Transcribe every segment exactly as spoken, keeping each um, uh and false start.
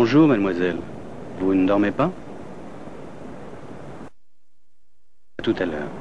Bonjour, mademoiselle. Vous ne dormez pas? À tout à l'heure.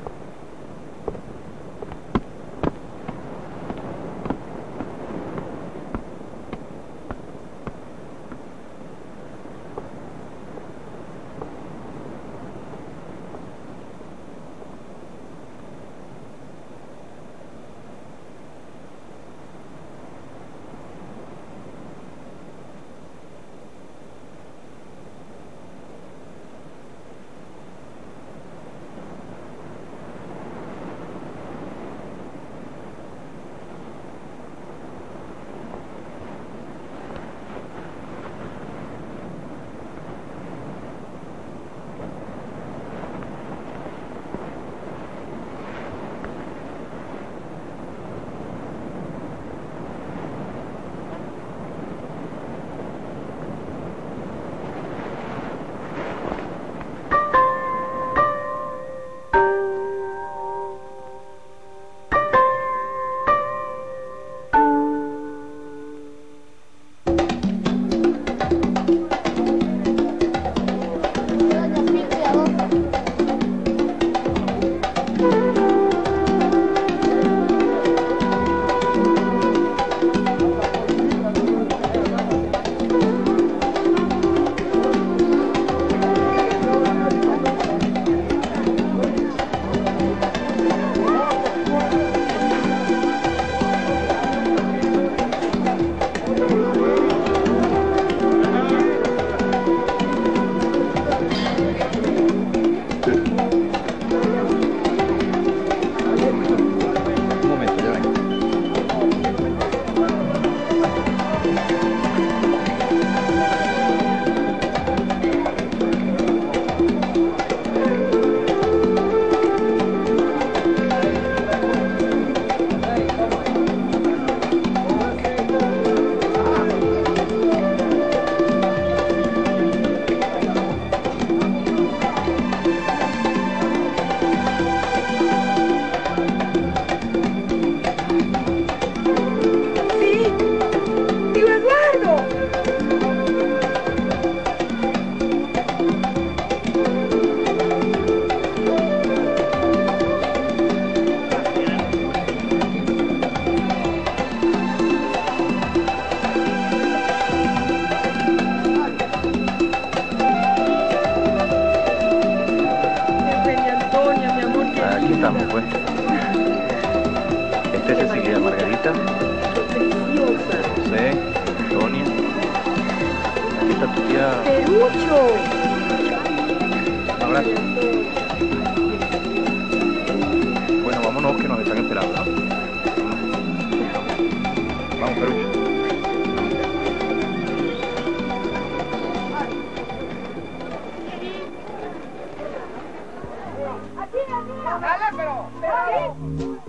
estamos, pues. Este es Cecilia, Margarita. José, Antonia. Aquí está tu tía. ¡Perucho! Un abrazo. Bueno, vámonos que nos están esperando, ¿no? Vamos, Perucho. Dale, pero, pero.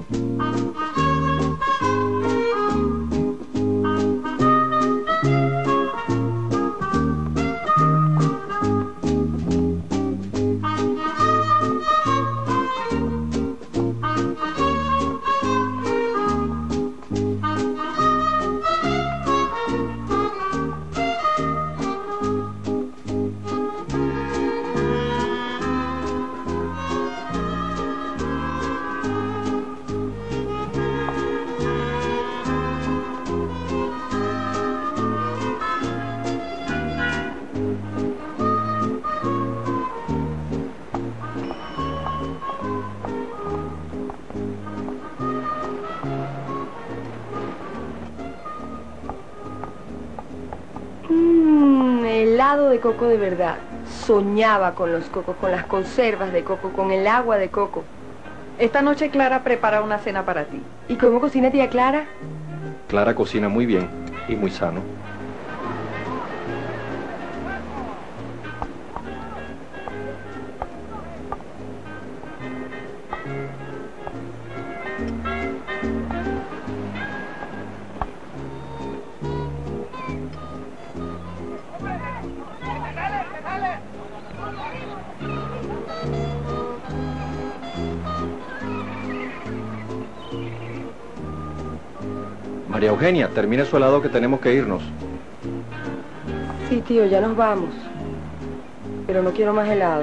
Helado de coco de verdad. Soñaba con los cocos, con las conservas de coco, con el agua de coco. Esta noche Clara prepara una cena para ti. ¿Y cómo cocina tía Clara? Clara cocina muy bien y muy sano. María Eugenia, termine su helado que tenemos que irnos. Sí. Sí, tío, ya nos vamos. Pero no quiero más helado.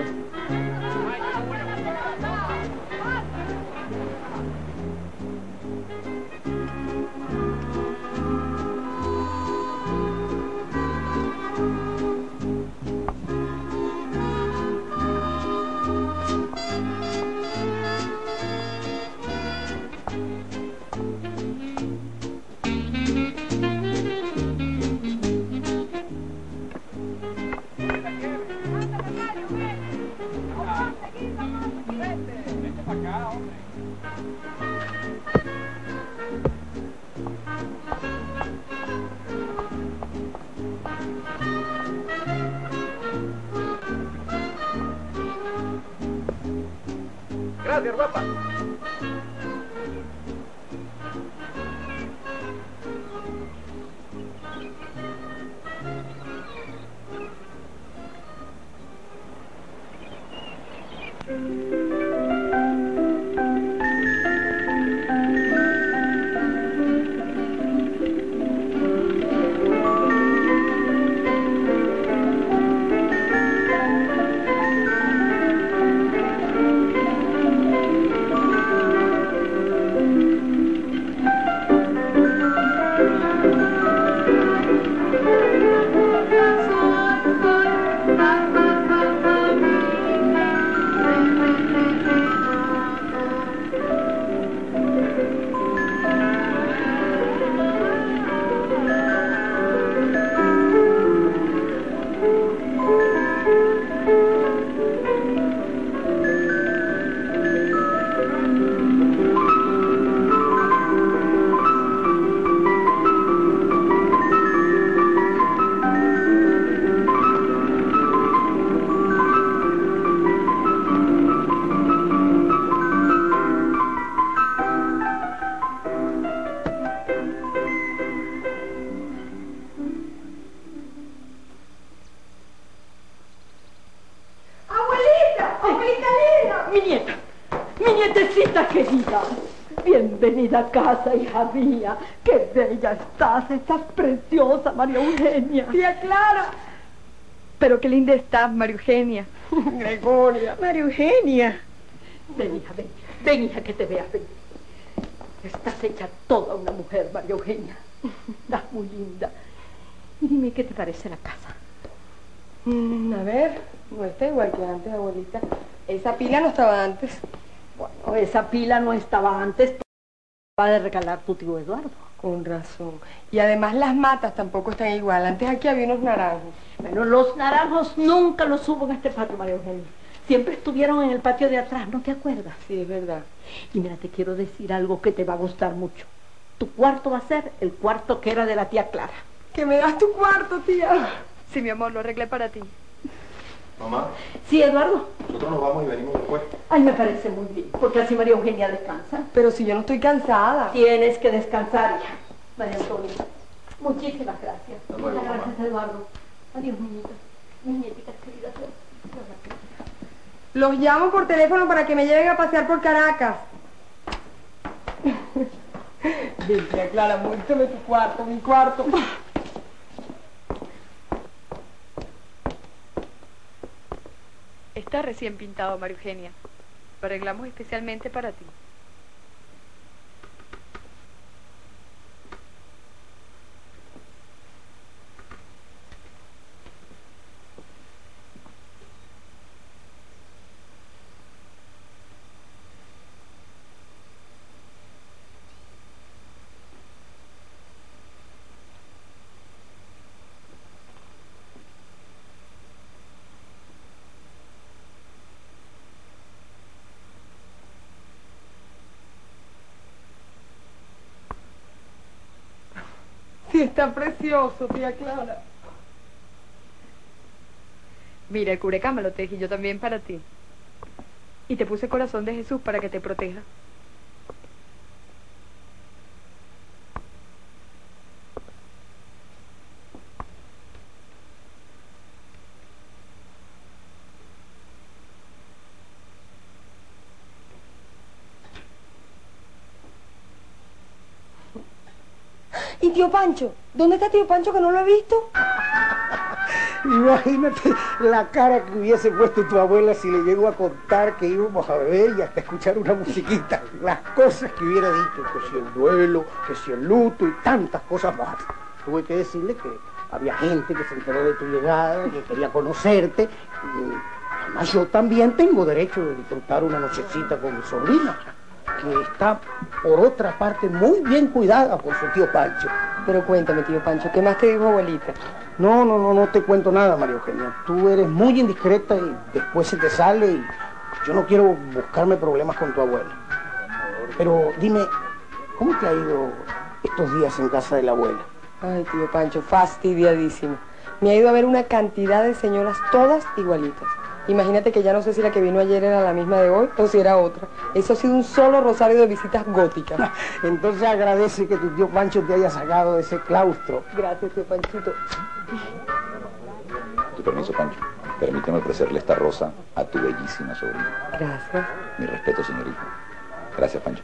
Gracias, guapa. Mi nieta, mi nietecita querida. Bienvenida a casa, hija mía. Qué bella estás, estás preciosa, María Eugenia. Tía Clara. Pero qué linda estás, María Eugenia. Gregoria. María Eugenia. Ven, hija, ven. Ven, hija, que te veas, ven. Estás hecha toda una mujer, María Eugenia. Estás muy linda. Y dime, ¿qué te parece la casa? Mm, a ver, no está igual que antes, abuelita. Esa pila no estaba antes. Bueno, esa pila no estaba antes. Va a regalar tu tío Eduardo. Con razón. Y además las matas tampoco están igual. Antes aquí había unos naranjos. Bueno, los naranjos nunca los hubo en este patio, María Eugenia. Siempre estuvieron en el patio de atrás, ¿no te acuerdas? Sí, es verdad. Y mira, te quiero decir algo que te va a gustar mucho. Tu cuarto va a ser el cuarto que era de la tía Clara. Que me das tu cuarto, tía. Sí, mi amor, lo arreglé para ti. Mamá, Sí, Eduardo. nosotros nos vamos y venimos después. Ay, me parece muy bien, porque así María Eugenia descansa. Pero si yo no estoy cansada. Tienes que descansar ya, María Antonia. Muchísimas gracias. Hasta luego, Muchas gracias, mamá. Eduardo. Adiós, niñitas. Mis nietitas queridas. Los llamo por teléfono para que me lleven a pasear por Caracas. Ven, tía Clara, muéstrame tu cuarto, mi cuarto. Está recién pintado, María Eugenia. Lo arreglamos especialmente para ti. Sí, está precioso, tía Clara. Mira, el cubrecama me lo tejí yo también para ti. Y te puse corazón de Jesús para que te proteja. ¿Y tío Pancho? ¿Dónde está tío Pancho que no lo he visto? Imagínate la cara que hubiese puesto tu abuela si le llego a contar que íbamos a beber y hasta escuchar una musiquita. Las cosas que hubiera dicho, que si el duelo, que si el luto y tantas cosas más. Tuve que decirle que había gente que se enteró de tu llegada, que quería conocerte. Y además yo también tengo derecho de disfrutar una nochecita con mi sobrina, que está, por otra parte, muy bien cuidada por su tío Pancho. Pero cuéntame, tío Pancho, ¿qué más te dijo abuelita? No, no, no, no te cuento nada, María Eugenia. Tú eres muy indiscreta y después se te sale y yo no quiero buscarme problemas con tu abuela. Pero dime, ¿cómo te ha ido estos días en casa de la abuela? Ay, tío Pancho, fastidiadísimo. Me ha ido a ver una cantidad de señoras todas igualitas. Imagínate que ya no sé si la que vino ayer era la misma de hoy o si era otra. Eso ha sido un solo rosario de visitas góticas. Entonces agradece que tu tío Pancho te haya sacado de ese claustro. Gracias, tío Panchito. Tu permiso, Pancho. Permíteme ofrecerle esta rosa a tu bellísima sobrina. Gracias. Mi respeto, señorita. Gracias, Pancho.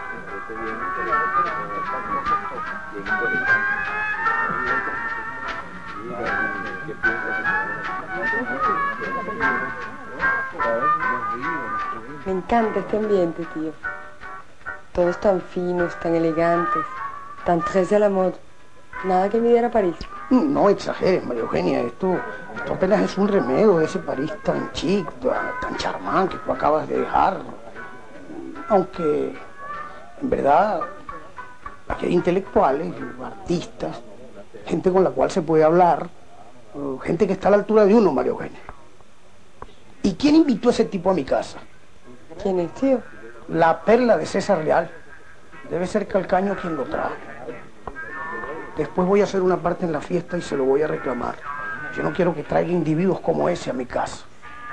Me encanta este ambiente, tío. Todos tan finos, tan elegantes, tan très à la mode. Nada que envidiar a París. No exageres, María Eugenia. Esto, esto apenas es un remedio de ese París tan chic, tan charmán que tú acabas de dejar. Aunque, en verdad, aquí hay intelectuales, artistas, gente con la cual se puede hablar, gente que está a la altura de uno, María Eugenia. ¿Y quién invitó a ese tipo a mi casa? ¿Quién es, tío? La perla de César Real. Debe ser Calcaño quien lo trajo. Después voy a hacer una parte en la fiesta y se lo voy a reclamar. Yo no quiero que traiga individuos como ese a mi casa.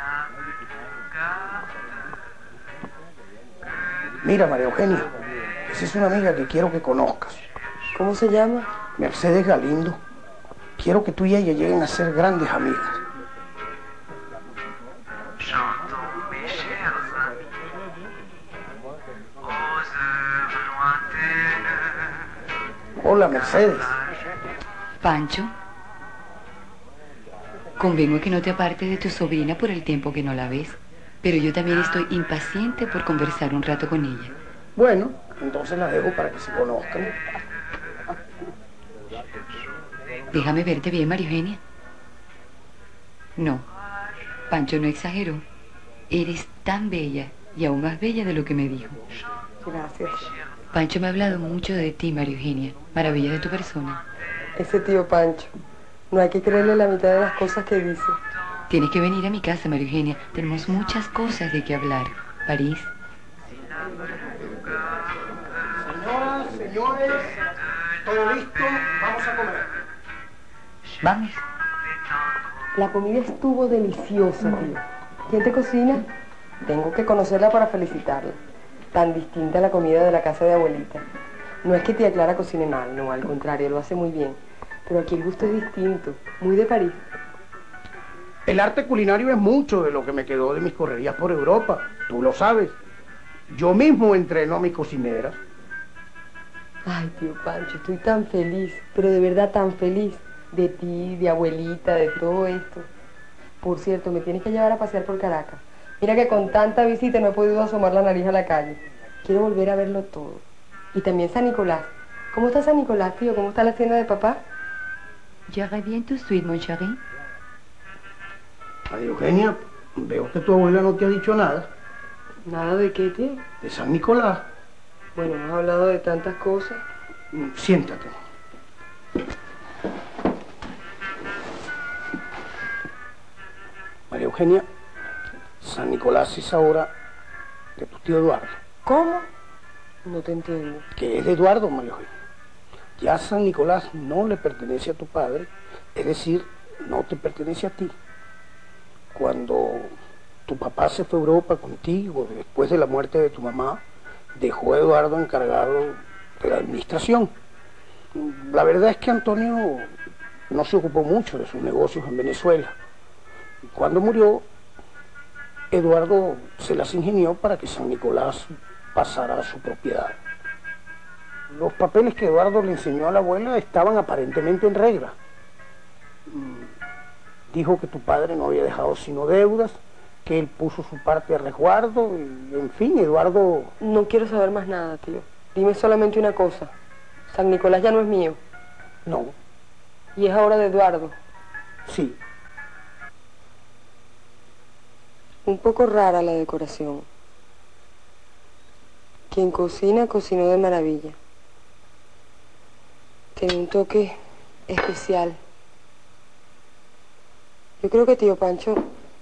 Mira, María Eugenia, esa es una amiga que quiero que conozcas. ¿Cómo se llama? Mercedes Galindo. Quiero que tú y ella lleguen a ser grandes amigas. Hola, Mercedes. Pancho, convengo que no te apartes de tu sobrina por el tiempo que no la ves, pero yo también estoy impaciente por conversar un rato con ella. Bueno, entonces la dejo para que se conozcan. Déjame verte bien, María Eugenia. No, Pancho no exageró. Eres tan bella y aún más bella de lo que me dijo. Gracias. Pancho me ha hablado mucho de ti, María Eugenia. Maravilla de tu persona. Ese tío Pancho. No hay que creerle la mitad de las cosas que dice. Tienes que venir a mi casa, María Eugenia. Tenemos muchas cosas de qué hablar. París. Señoras, señores, todo listo, vamos a comer. Vamos. La comida estuvo deliciosa, tío. ¿Quién te cocina? Tengo que conocerla para felicitarla. Tan distinta a la comida de la casa de abuelita. No es que tía Clara cocine mal, no, al contrario, lo hace muy bien. Pero aquí el gusto es distinto, muy de París. El arte culinario es mucho de lo que me quedó de mis correrías por Europa. Tú lo sabes. Yo mismo entreno a mis cocineras. Ay, tío Pancho, estoy tan feliz, pero de verdad tan feliz. De ti, de abuelita, de todo esto. Por cierto, me tienes que llevar a pasear por Caracas. Mira que con tanta visita no he podido asomar la nariz a la calle. Quiero volver a verlo todo. Y también San Nicolás. ¿Cómo está San Nicolás, tío? ¿Cómo está la cena de papá? Je reviens tout de suite, mon chéri. María Eugenia, veo que tu abuela no te ha dicho nada. ¿Nada de qué, tío? De San Nicolás. Bueno, hemos hablado de tantas cosas. Siéntate. María Eugenia, San Nicolás es ahora de tu tío Eduardo. ¿Cómo? No te entiendo. Que es de Eduardo, María Eugenia. Ya San Nicolás no le pertenece a tu padre, es decir, no te pertenece a ti. Cuando tu papá se fue a Europa contigo, después de la muerte de tu mamá, dejó a Eduardo encargado de la administración. La verdad es que Antonio no se ocupó mucho de sus negocios en Venezuela. Cuando murió, Eduardo se las ingenió para que San Nicolás pasara a su propiedad. Los papeles que Eduardo le enseñó a la abuela estaban aparentemente en regla. Dijo que tu padre no había dejado sino deudas, que él puso su parte de resguardo, y en fin, Eduardo... No quiero saber más nada, tío. Dime solamente una cosa. San Nicolás ya no es mío. No. Y es ahora de Eduardo. Sí. Un poco rara la decoración. Quien cocina, cocinó de maravilla. Tiene un toque especial. Yo creo que tío Pancho...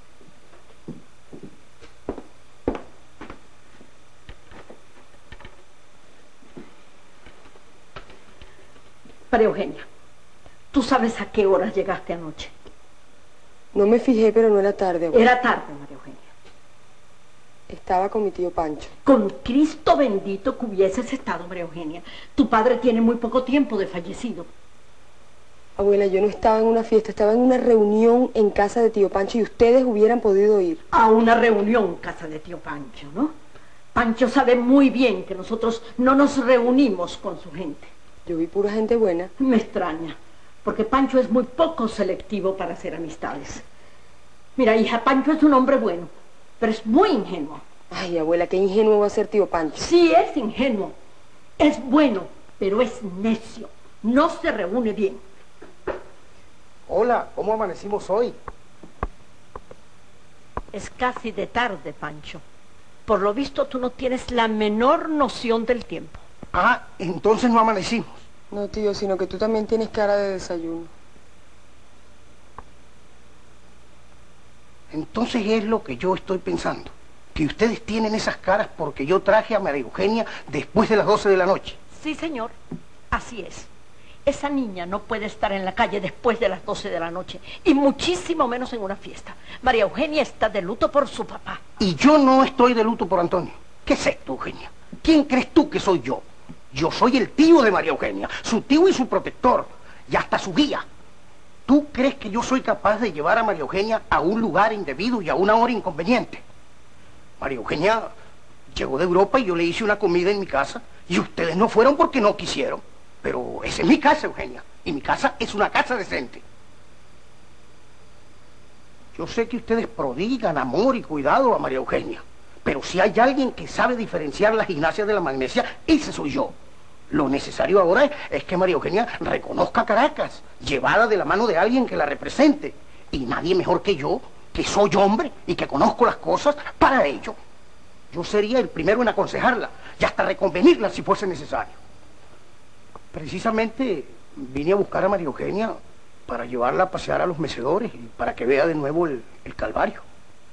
María Eugenia, ¿tú sabes a qué horas llegaste anoche? No me fijé, pero no era tarde, abuela. Era tarde, María Eugenia. Estaba con mi tío Pancho. Con Cristo bendito que hubieses estado, María Eugenia. Tu padre tiene muy poco tiempo de fallecido. Abuela, yo no estaba en una fiesta, estaba en una reunión en casa de tío Pancho y ustedes hubieran podido ir. A una reunión en casa de tío Pancho, ¿no? Pancho sabe muy bien que nosotros no nos reunimos con su gente. Yo vi pura gente buena. Me extraña, porque Pancho es muy poco selectivo para hacer amistades. Mira, hija, Pancho es un hombre bueno, pero es muy ingenuo. Ay, abuela, qué ingenuo va a ser tío Pancho. Sí, es ingenuo. Es bueno, pero es necio. No se reúne bien. Hola, ¿cómo amanecimos hoy? Es casi de tarde, Pancho. Por lo visto, tú no tienes la menor noción del tiempo. Ah, entonces no amanecimos. No, tío, sino que tú también tienes cara de desayuno. Entonces es lo que yo estoy pensando. Que ustedes tienen esas caras porque yo traje a María Eugenia después de las doce de la noche. Sí, señor. Así es. Esa niña no puede estar en la calle después de las doce de la noche. Y muchísimo menos en una fiesta. María Eugenia está de luto por su papá. Y yo no estoy de luto por Antonio. ¿Qué es esto, Eugenia? ¿Quién crees tú que soy yo? Yo soy el tío de María Eugenia, su tío y su protector, y hasta su guía. ¿Tú crees que yo soy capaz de llevar a María Eugenia a un lugar indebido y a una hora inconveniente? María Eugenia llegó de Europa y yo le hice una comida en mi casa, y ustedes no fueron porque no quisieron. Pero esa es mi casa, Eugenia, y mi casa es una casa decente. Yo sé que ustedes prodigan amor y cuidado a María Eugenia, pero si hay alguien que sabe diferenciar las gimnasias de la magnesia, ese soy yo. Lo necesario ahora es, es que María Eugenia reconozca Caracas, llevada de la mano de alguien que la represente. Y nadie mejor que yo, que soy hombre y que conozco las cosas, para ello. Yo sería el primero en aconsejarla y hasta reconvenirla si fuese necesario. Precisamente vine a buscar a María Eugenia para llevarla a pasear a los mecedores y para que vea de nuevo el, el Calvario.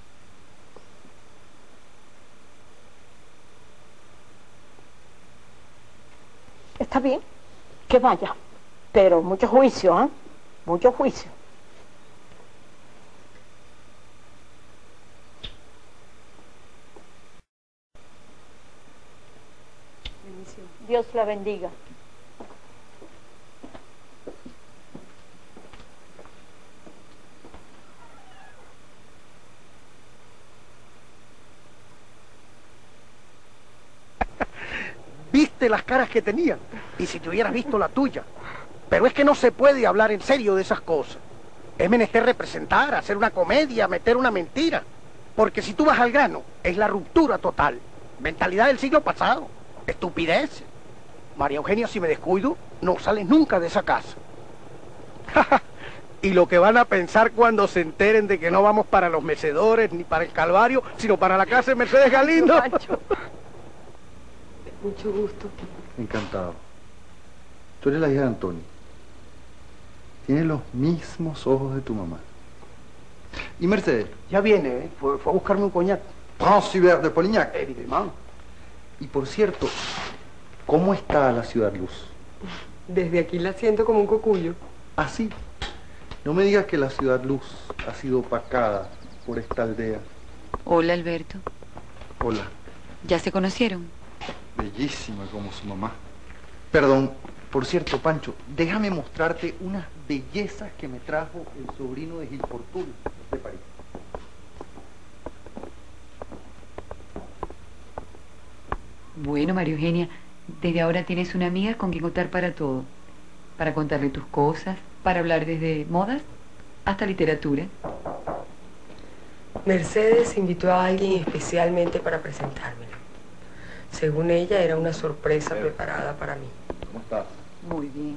Está bien, que vaya, pero mucho juicio, ¿eh? Mucho juicio. Bendición. Dios la bendiga. Viste las caras que tenía, y si te hubieras visto la tuya. Pero es que no se puede hablar en serio de esas cosas. Es menester representar, hacer una comedia, meter una mentira. Porque si tú vas al grano, es la ruptura total. Mentalidad del siglo pasado. Estupidez. María Eugenia, si me descuido, no sales nunca de esa casa. Y lo que van a pensar cuando se enteren de que no vamos para los mecedores, ni para el Calvario, sino para la casa de Mercedes Galindo. Mucho gusto. Encantado. Tú eres la hija de Antonio. Tienes los mismos ojos de tu mamá. ¿Y Mercedes? Ya viene, ¿eh? Fue, fue a buscarme un coñac. Transhiver de Polignac. Evidemment. Y por cierto, ¿cómo está la Ciudad Luz? Desde aquí la siento como un cocuyo. ¿Ah, sí? No me digas que la Ciudad Luz ha sido opacada por esta aldea. Hola, Alberto. Hola. ¿Ya se conocieron? Bellísima como su mamá. Perdón, por cierto, Pancho, déjame mostrarte unas bellezas que me trajo el sobrino de Gil Fortul de París. Bueno, María Eugenia, desde ahora tienes una amiga con quien contar para todo. Para contarle tus cosas, para hablar desde modas hasta literatura. Mercedes invitó a alguien especialmente para presentármelo. Según ella, era una sorpresa preparada para mí. ¿Cómo estás? Muy bien.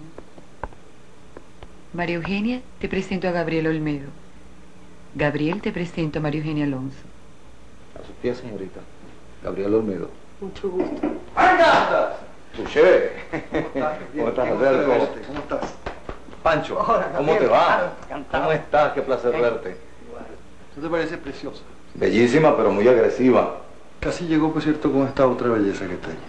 María Eugenia, te presento a Gabriel Olmedo. Gabriel, te presento a María Eugenia Alonso. A sus pies, señorita. Gabriel Olmedo. Mucho gusto. ¡Anda! Tuché. ¿Cómo estás, Alberto? ¿Cómo estás? Pancho, Hola, ¿cómo te Gabriel. va? Encantado. ¿Cómo estás? Qué placer verte. ¿Tú te parece preciosa? Bellísima, pero muy agresiva. Casi llegó, por cierto, con esta otra belleza que está allí.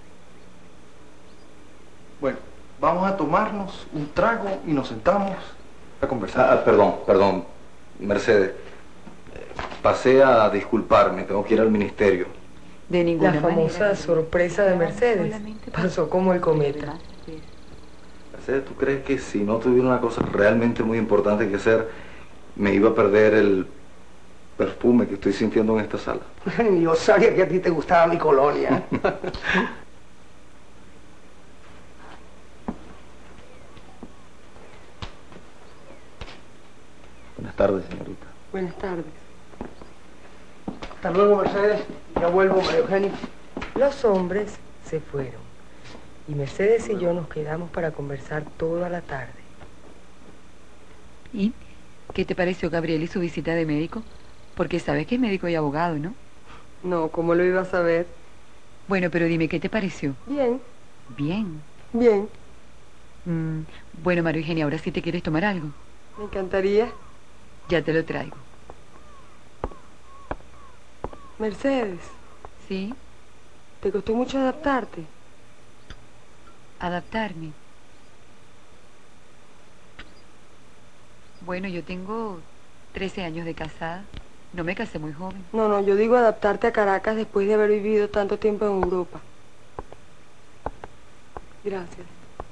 Bueno, vamos a tomarnos un trago y nos sentamos a conversar. Ah, perdón, perdón, Mercedes. Pasé a disculparme, tengo que ir al ministerio. De ninguna La famosa manera. sorpresa de Mercedes pasó como el cometa. Mercedes, ¿tú crees que si no tuviera una cosa realmente muy importante que hacer, me iba a perder el perfume que estoy sintiendo en esta sala? Yo sabía que a ti te gustaba mi colonia. Buenas tardes, señorita. Buenas tardes. Hasta luego, Mercedes. Ya vuelvo, María Eugenia. Los hombres se fueron y Mercedes y yo nos quedamos para conversar toda la tarde. ¿Y qué te pareció Gabriel y su visita de médico? Porque sabes que es médico y abogado, ¿no? No, ¿cómo lo iba a saber? Bueno, pero dime, ¿qué te pareció? Bien, Bien. bien. Mm, bueno, María Eugenia, ahora sí te quieres tomar algo. Me encantaría. Ya te lo traigo. Mercedes, ¿Sí? ¿te costó mucho adaptarte? Adaptarme. Bueno, yo tengo trece años de casada. No me casé muy joven. No, no, yo digo adaptarte a Caracas después de haber vivido tanto tiempo en Europa. Gracias.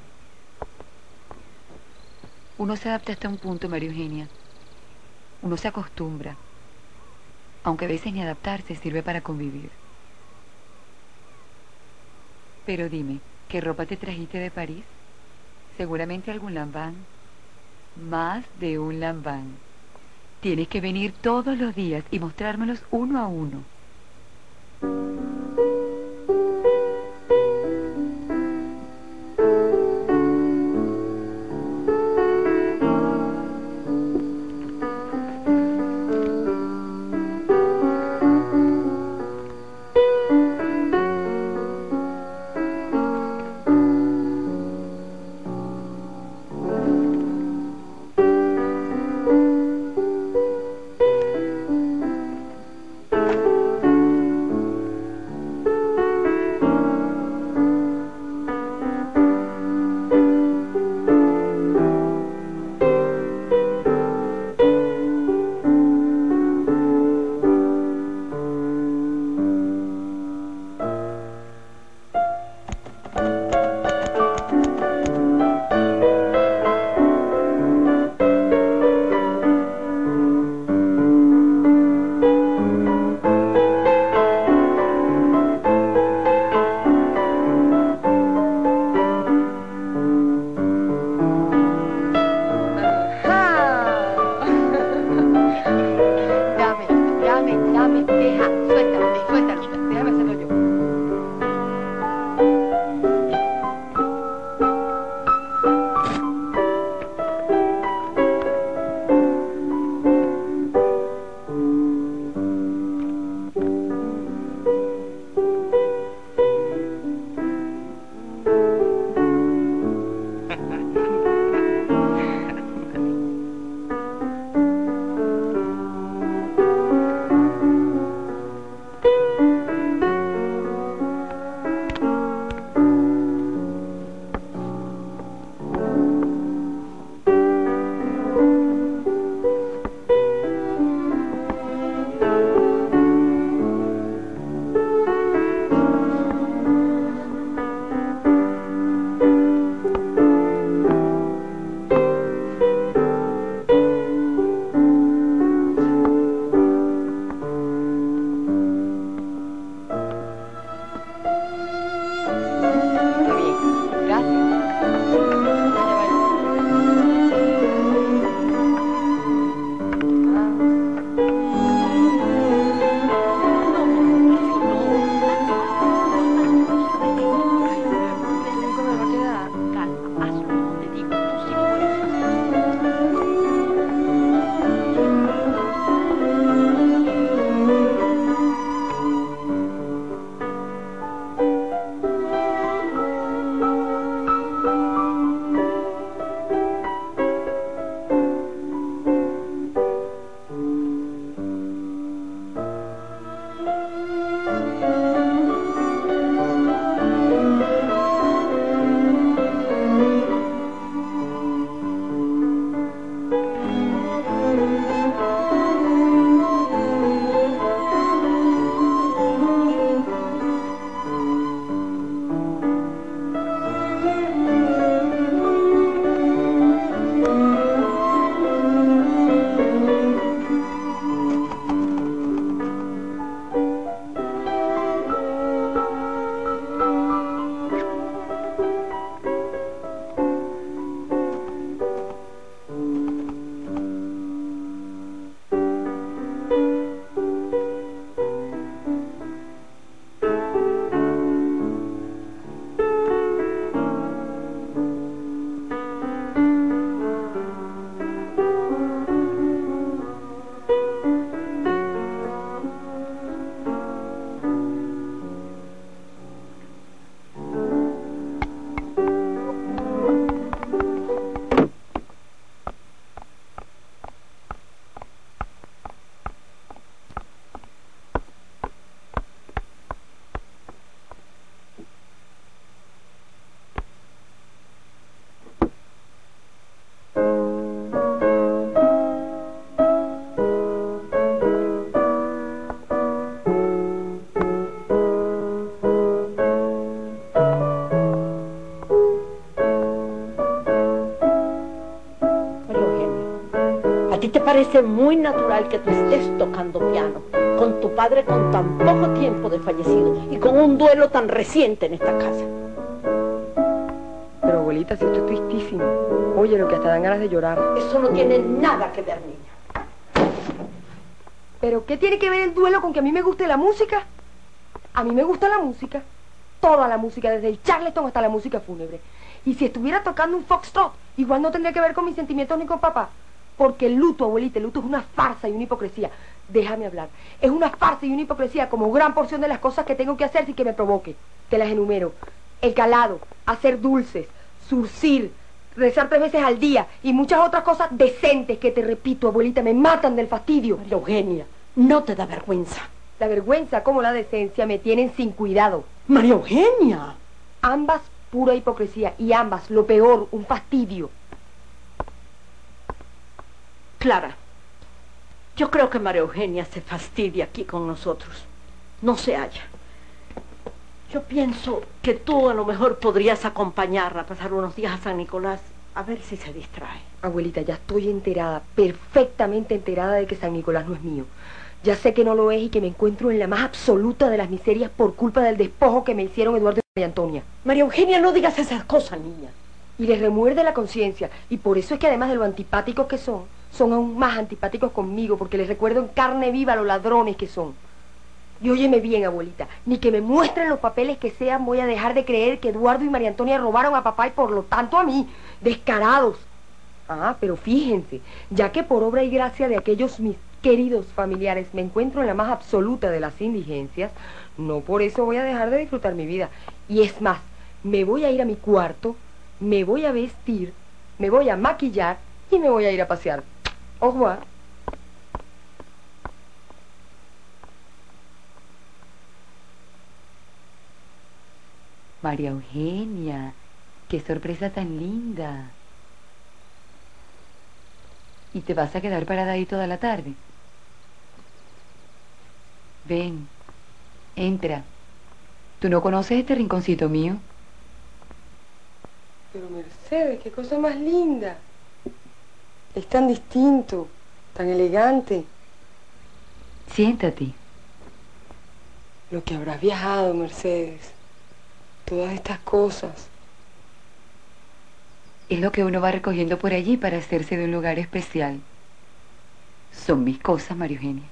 Uno se adapta hasta un punto, María Eugenia. Uno se acostumbra. Aunque a veces ni adaptarse sirve para convivir. Pero dime, ¿qué ropa te trajiste de París? Seguramente algún lambán. Más de un lambán. Tienes que venir todos los días y mostrármelos uno a uno. parece muy natural que tú estés tocando piano con tu padre con tan poco tiempo de fallecido y con un duelo tan reciente en esta casa. Pero abuelita, si esto es tristísimo. Oye, lo que hasta dan ganas de llorar. Eso no tiene nada que ver, niña. ¿Pero qué tiene que ver el duelo con que a mí me guste la música? A mí me gusta la música. Toda la música, desde el Charleston hasta la música fúnebre. Y si estuviera tocando un foxtrot, igual no tendría que ver con mis sentimientos ni con papá. Porque el luto, abuelita, el luto es una farsa y una hipocresía. Déjame hablar. Es una farsa y una hipocresía como gran porción de las cosas que tengo que hacer sin que me provoque. Te las enumero. El calado, hacer dulces, surcir, rezar tres veces al día y muchas otras cosas decentes que, te repito, abuelita, me matan del fastidio. María Eugenia, no te da vergüenza. La vergüenza como la decencia me tienen sin cuidado. María Eugenia. Ambas pura hipocresía y ambas, lo peor, un fastidio. Clara, yo creo que María Eugenia se fastidia aquí con nosotros. No se halla. Yo pienso que tú a lo mejor podrías acompañarla a pasar unos días a San Nicolás, a ver si se distrae. Abuelita, ya estoy enterada, perfectamente enterada de que San Nicolás no es mío. Ya sé que no lo es y que me encuentro en la más absoluta de las miserias por culpa del despojo que me hicieron Eduardo y María Antonia. María Eugenia, no digas esas cosas, niña. Y les remuerde la conciencia, y por eso es que además de lo antipáticos que son, son aún más antipáticos conmigo, porque les recuerdo en carne viva los ladrones que son. Y óyeme bien, abuelita, ni que me muestren los papeles que sean, voy a dejar de creer que Eduardo y María Antonia robaron a papá y por lo tanto a mí, descarados. Ah, pero fíjense, ya que por obra y gracia de aquellos mis queridos familiares me encuentro en la más absoluta de las indigencias, no por eso voy a dejar de disfrutar mi vida. Y es más, me voy a ir a mi cuarto, me voy a vestir, me voy a maquillar y me voy a ir a pasear. Au revoir. María Eugenia, qué sorpresa tan linda. ¿Y te vas a quedar parada ahí toda la tarde? Ven, entra. ¿Tú no conoces este rinconcito mío? Pero Mercedes, qué cosa más linda. Es tan distinto, tan elegante. Siéntate. Lo que habrás viajado, Mercedes. Todas estas cosas. Es lo que uno va recogiendo por allí para hacerse de un lugar especial. Son mis cosas, María Eugenia.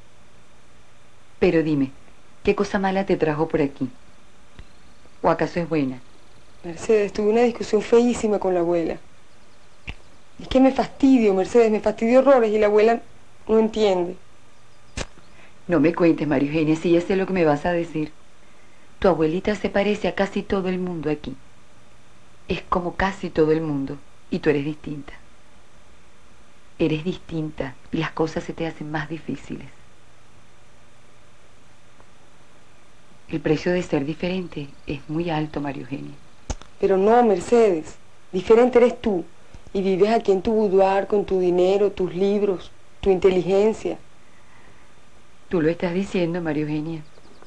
Pero dime, ¿qué cosa mala te trajo por aquí? ¿O acaso es buena? Mercedes, tuve una discusión feísima con la abuela. Es que me fastidio, Mercedes, me fastidio horrores y la abuela no entiende. No me cuentes, María Eugenia, si ya sé lo que me vas a decir. Tu abuelita se parece a casi todo el mundo aquí. Es como casi todo el mundo, y tú eres distinta. Eres distinta y las cosas se te hacen más difíciles. El precio de ser diferente es muy alto, María Eugenia. Pero no, Mercedes, diferente eres tú, y vives aquí en tu boudoir con tu dinero, tus libros, tu inteligencia. Tú lo estás diciendo, María Eugenia.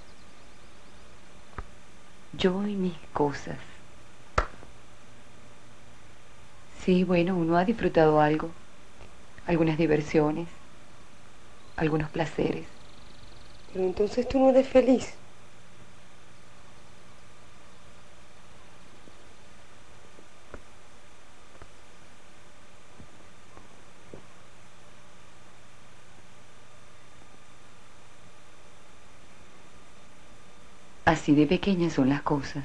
Yo y mis cosas. Sí, bueno, uno ha disfrutado algo, algunas diversiones, algunos placeres. Pero entonces tú no eres feliz. Así de pequeñas son las cosas.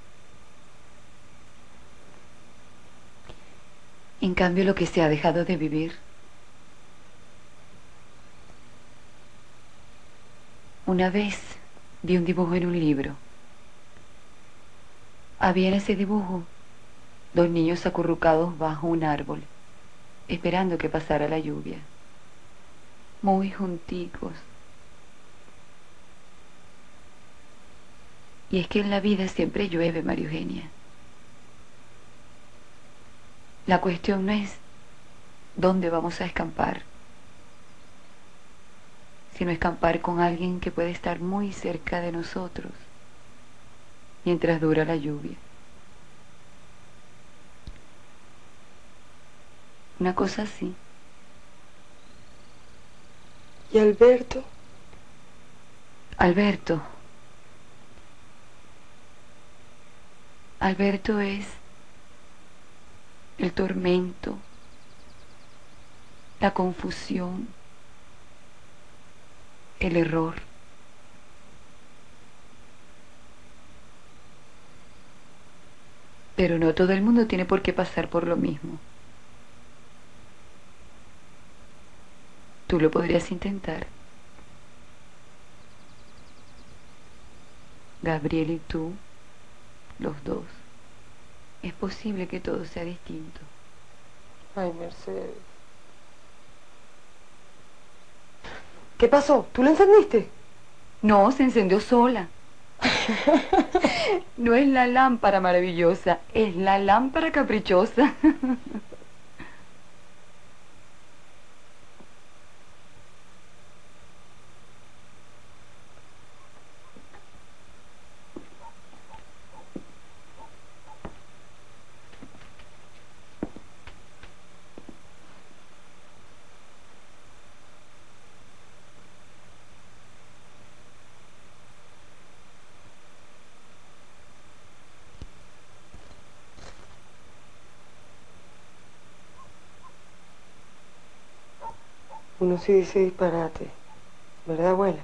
En cambio, lo que se ha dejado de vivir. Una vez vi un dibujo en un libro. Había en ese dibujo dos niños acurrucados bajo un árbol, esperando que pasara la lluvia. Muy junticos. Y es que en la vida siempre llueve, María Eugenia. La cuestión no es dónde vamos a escampar, sino escampar con alguien que puede estar muy cerca de nosotros mientras dura la lluvia. Una cosa así. ¿Y Alberto? Alberto. Alberto es el tormento, la confusión, el error. Pero no todo el mundo tiene por qué pasar por lo mismo. Tú lo podrías intentar. Gabriel y tú, los dos. Es posible que todo sea distinto. Ay, Mercedes. ¿Qué pasó? ¿Tú la encendiste? No, se encendió sola. No es la lámpara maravillosa, es la lámpara caprichosa. Uno sí dice disparate, ¿verdad, abuela?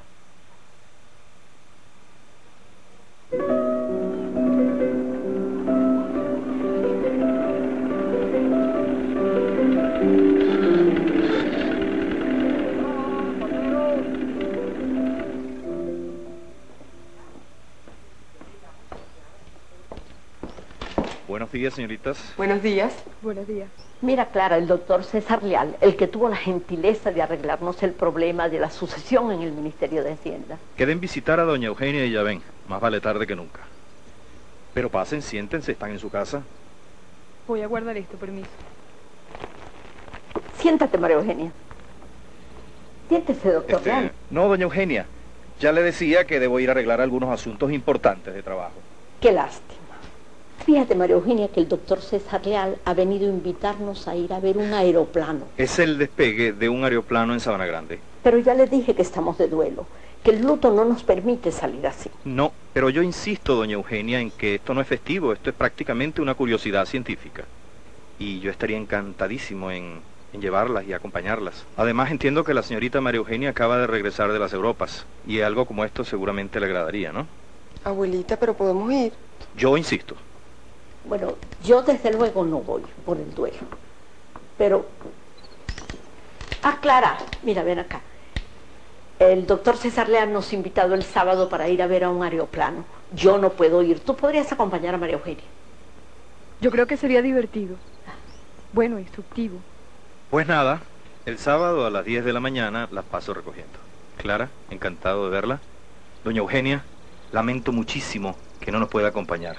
Buenos días, señoritas. Buenos días. Buenos días. Mira, Clara, el doctor César Leal, el que tuvo la gentileza de arreglarnos el problema de la sucesión en el Ministerio de Hacienda. Queden visitar a doña Eugenia y ya ven, más vale tarde que nunca. Pero pasen, siéntense, están en su casa. Voy a guardar esto, permiso. Siéntate, María Eugenia. Siéntese, doctor Este, Leal. no, doña Eugenia, ya le decía que debo ir a arreglar algunos asuntos importantes de trabajo. Qué lástima. Fíjate, María Eugenia, que el doctor César Leal ha venido a invitarnos a ir a ver un aeroplano. Es el despegue de un aeroplano en Sabana Grande. Pero ya le dije que estamos de duelo, que el luto no nos permite salir así. No, pero yo insisto, doña Eugenia, en que esto no es festivo, esto es prácticamente una curiosidad científica. Y yo estaría encantadísimo en, en llevarlas y acompañarlas. Además, entiendo que la señorita María Eugenia acaba de regresar de las Europas, y algo como esto seguramente le agradaría, ¿no? Abuelita, pero podemos ir. Yo insisto. Bueno, yo desde luego no voy por el duelo. Pero... Ah, Clara, mira, ven acá. El doctor César Leal nos ha invitado el sábado para ir a ver a un aeroplano. Yo no puedo ir. ¿Tú podrías acompañar a María Eugenia? Yo creo que sería divertido. Bueno, instructivo. Pues nada, el sábado a las diez de la mañana las paso recogiendo. Clara, encantado de verla. Doña Eugenia, lamento muchísimo que no nos pueda acompañar.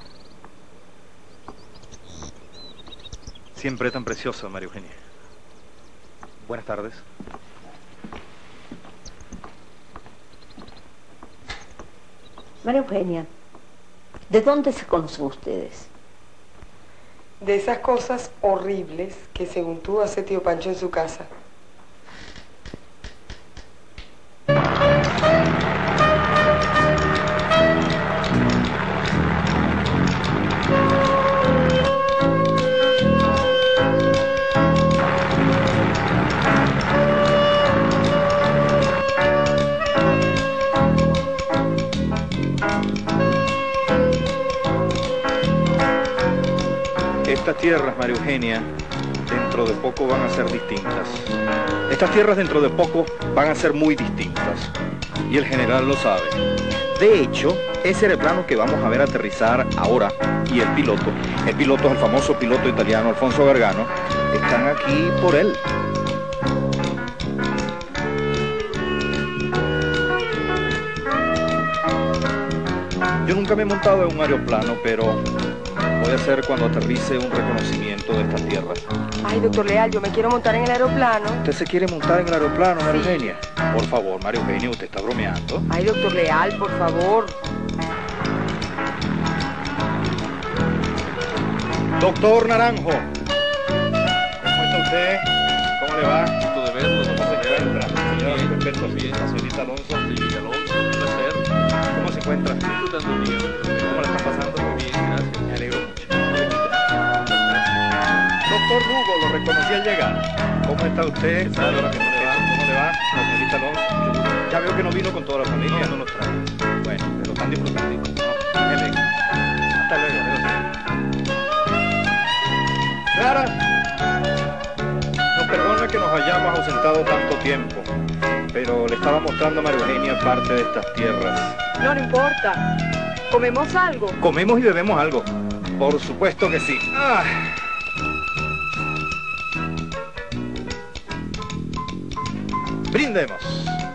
Siempre tan preciosa, María Eugenia. Buenas tardes. María Eugenia, ¿de dónde se conocen ustedes? De esas cosas horribles que según tú hace tío Pancho en su casa. Estas tierras, María Eugenia, dentro de poco van a ser distintas. Estas tierras dentro de poco van a ser muy distintas. Y el general lo sabe. De hecho, ese aeroplano que vamos a ver aterrizar ahora, y el piloto, el piloto es el famoso piloto italiano Alfonso Gargano, están aquí por él. Yo nunca me he montado en un aeroplano, pero voy a hacer cuando aterrice un reconocimiento de estas tierras. Ay, doctor Leal, yo me quiero montar en el aeroplano. ¿Usted se quiere montar en el aeroplano, María Eugenia? Por favor, María Eugenia, usted está bromeando. Ay, doctor Leal, por favor. Doctor Naranjo. ¿Cómo está usted? ¿Cómo le va? Gusto de verlo, ¿cómo se encuentra? Señor. Alberto, sí, la señorita Alonso. Señorita Alonso, un placer. ¿Cómo se encuentra? Disfrutando el día. ¿Cómo la está pasando? Muy bien, gracias. Me alegro mucho. Doctor Lugo, lo reconocí al llegar. ¿Cómo está usted? ¿Cómo le va? ¿Cómo le va? La señorita Alonso. Ya veo que no vino con toda la familia. No, no los trajo. Bueno, pero están disfrutando. ¿No? Qué bien. Hasta luego. Clara, nos perdona que nos hayamos ausentado tanto tiempo, pero le estaba mostrando a María Eugenia parte de estas tierras. No, no importa. ¿Comemos algo? ¿Comemos y bebemos algo? Por supuesto que sí. Ah. Brindemos.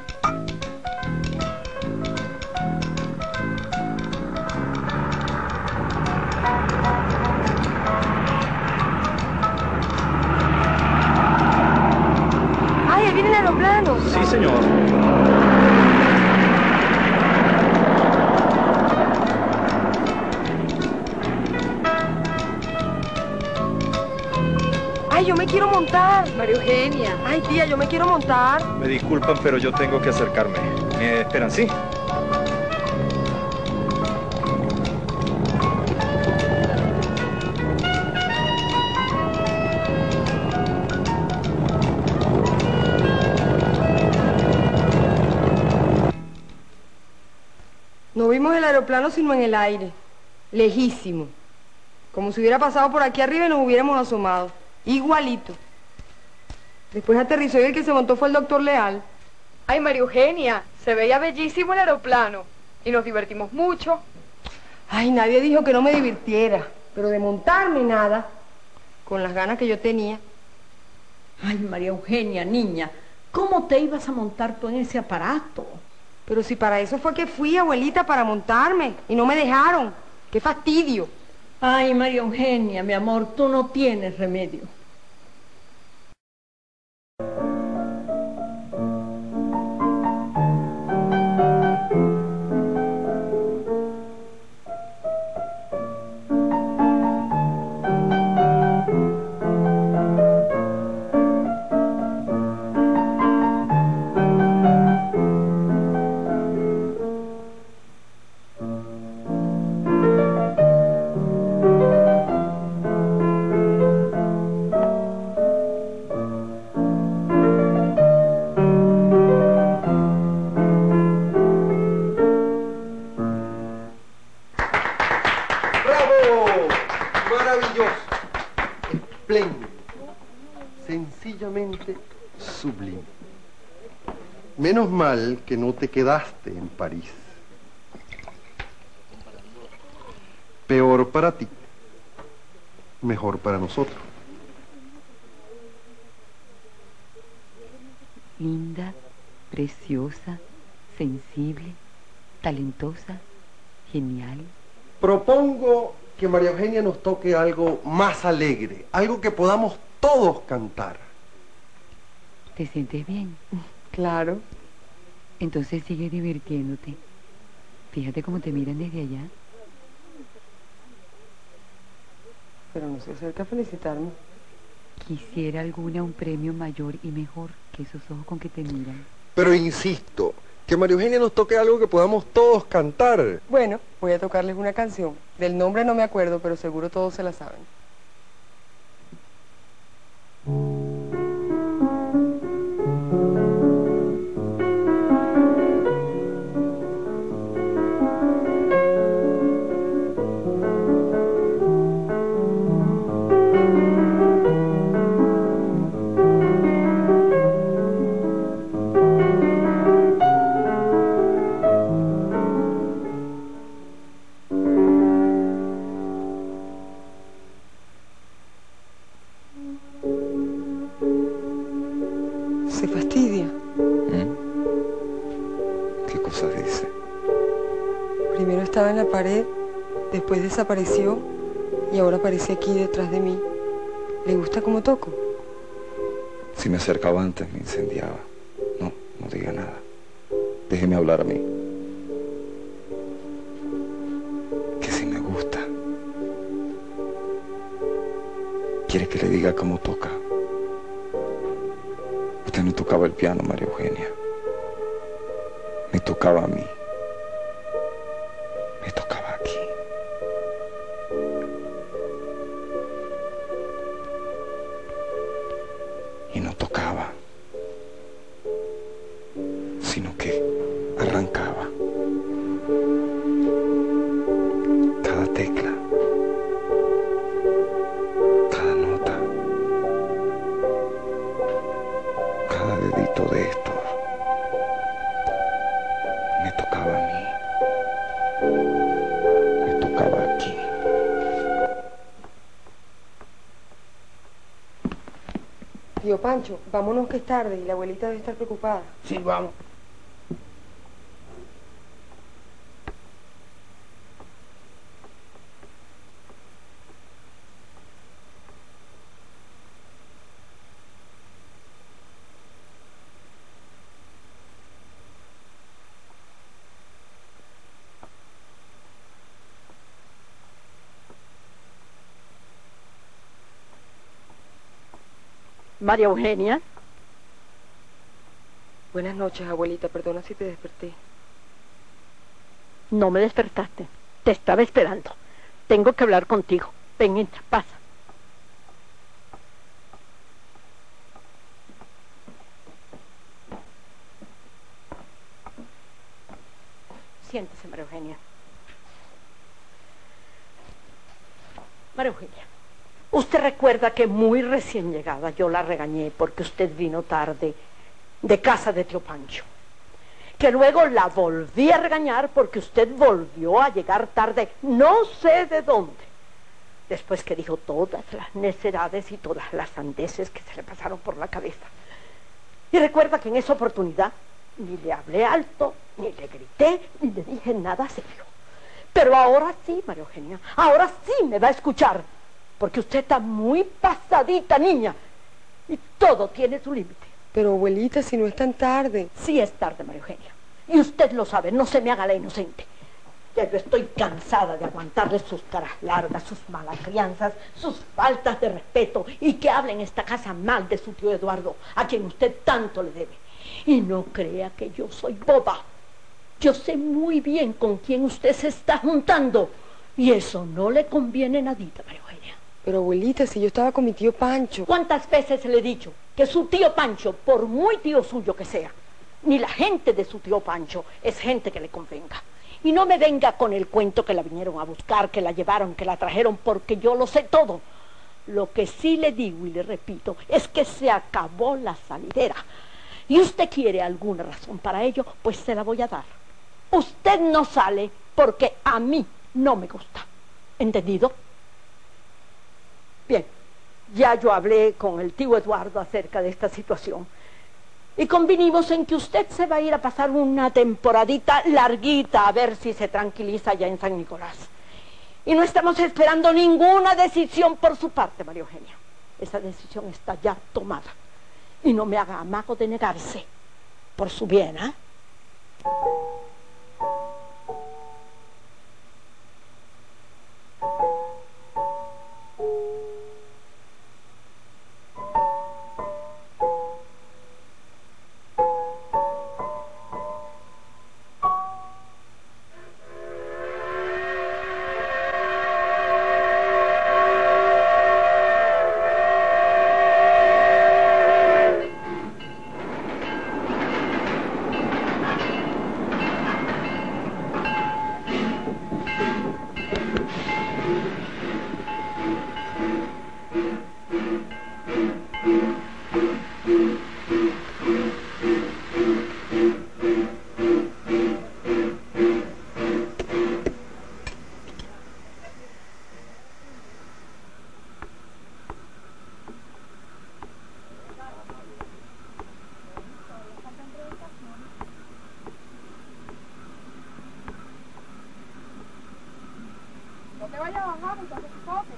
¡Ay, ahí viene el aeroplano! Sí, señor. ¡Ay, yo me quiero montar! María Eugenia. ¡Ay, tía, yo me quiero montar! Me disculpan, pero yo tengo que acercarme. ¿Me esperan, sí? No vimos el aeroplano sino en el aire, lejísimo. Como si hubiera pasado por aquí arriba y nos hubiéramos asomado. Igualito. Después aterrizó y el que se montó fue el doctor Leal. Ay, María Eugenia, se veía bellísimo el aeroplano. Y nos divertimos mucho. Ay, nadie dijo que no me divirtiera. Pero de montarme nada. Con las ganas que yo tenía. Ay, María Eugenia, niña, ¿cómo te ibas a montar tú en ese aparato? Pero si para eso fue que fui, abuelita, para montarme. Y no me dejaron. ¡Qué fastidio! Ay, María Eugenia, mi amor, tú no tienes remedio. Sencillamente sublime. Menos mal que no te quedaste en París. Peor para ti, mejor para nosotros. Linda, preciosa, sensible, talentosa, genial. Propongo que María Eugenia nos toque algo más alegre, algo que podamos todos cantar. ¿Te sientes bien? Claro. Entonces sigue divirtiéndote. Fíjate cómo te miran desde allá. Pero no se acerca a felicitarme. Quisiera alguna un premio mayor y mejor que esos ojos con que te miran. Pero insisto, que María Eugenia nos toque algo que podamos todos cantar. Bueno, voy a tocarles una canción. Del nombre no me acuerdo, pero seguro todos se la saben. ¿Se fastidia? ¿Mm? ¿Qué cosa dice? Primero estaba en la pared, después desapareció y ahora aparece aquí detrás de mí. ¿Le gusta cómo toco? Si me acercaba antes me incendiaba. No, no diga nada. Déjeme hablar a mí. Que si me gusta. ¿Quiere que le diga cómo toca? Usted no tocaba el piano, María Eugenia. tocaba a mí. Me tocaba aquí. Y no tocaba, sino que arrancaba cada tecla, cada nota, cada dedito de estos. Me tocaba a mí. Me tocaba aquí. Tío Pancho, vámonos que es tarde y la abuelita debe estar preocupada. Sí, vamos. María Eugenia. Buenas noches, abuelita. Perdona si te desperté. No me despertaste. Te estaba esperando. Tengo que hablar contigo. Ven, entra, pasa. Siéntese, María Eugenia. María Eugenia, usted recuerda que muy recién llegada yo la regañé porque usted vino tarde de casa de tío Pancho. Que luego la volví a regañar porque usted volvió a llegar tarde, no sé de dónde. Después que dijo todas las necedades y todas las sandeces que se le pasaron por la cabeza. Y recuerda que en esa oportunidad ni le hablé alto, ni le grité, ni le dije nada serio. Pero ahora sí, María Eugenia, ahora sí me va a escuchar. Porque usted está muy pasadita, niña. Y todo tiene su límite. Pero, abuelita, si no es tan tarde. Sí es tarde, María Eugenia. Y usted lo sabe, no se me haga la inocente. Ya yo estoy cansada de aguantarle sus caras largas, sus malas crianzas, sus faltas de respeto y que hable en esta casa mal de su tío Eduardo, a quien usted tanto le debe. Y no crea que yo soy boba. Yo sé muy bien con quién usted se está juntando. Y eso no le conviene nadita, María Eugenia. Pero, abuelita, si yo estaba con mi tío Pancho. ¿Cuántas veces le he dicho que su tío Pancho, por muy tío suyo que sea, ni la gente de su tío Pancho es gente que le convenga? Y no me venga con el cuento que la vinieron a buscar, que la llevaron, que la trajeron, porque yo lo sé todo. Lo que sí le digo y le repito es que se acabó la salidera. Y usted quiere alguna razón para ello, pues se la voy a dar. Usted no sale porque a mí no me gusta. ¿Entendido? Bien, ya yo hablé con el tío Eduardo acerca de esta situación y convinimos en que usted se va a ir a pasar una temporadita larguita a ver si se tranquiliza ya en San Nicolás. Y no estamos esperando ninguna decisión por su parte, María Eugenia. Esa decisión está ya tomada. Y no me haga amago de negarse. Por su bien, ¿eh? No te vayas a bajar, muchachos, toque.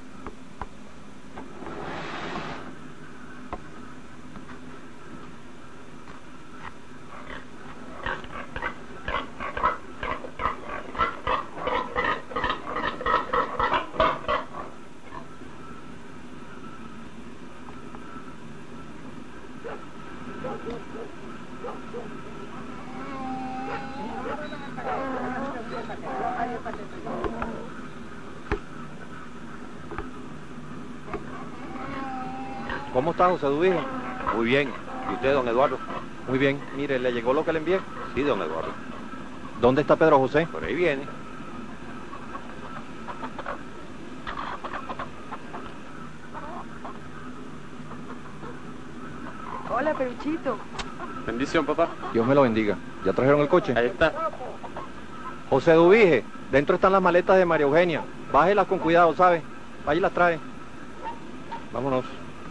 ¿Cómo está, José Dubijo? Muy bien. ¿Y usted, don Eduardo? Muy bien. Mire, ¿le llegó lo que le envié? Sí, don Eduardo. ¿Dónde está Pedro José? Por ahí viene. Hola, Peruchito. Bendición, papá. Dios me lo bendiga. ¿Ya trajeron el coche? Ahí está. José Dubije, dentro están las maletas de María Eugenia. Bájelas con cuidado, ¿sabe? Vaya y las trae. Vámonos.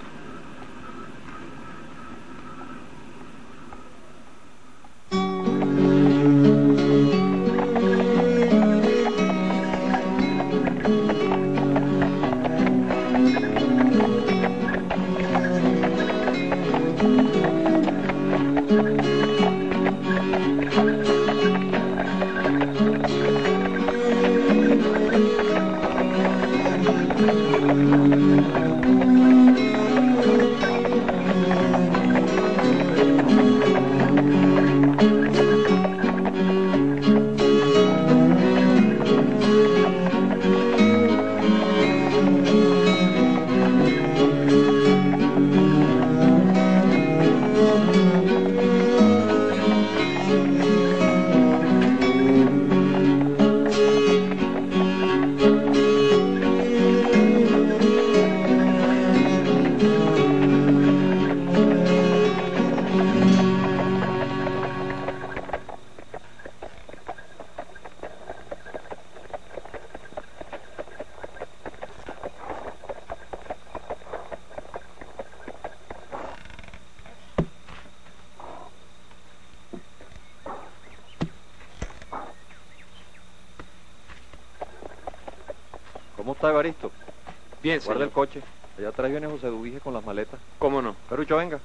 ¿Cómo está, Evaristo? Bien, Guarda señor. el coche. Allá atrás viene José Dubije con las maletas. ¿Cómo no? Perucho, venga.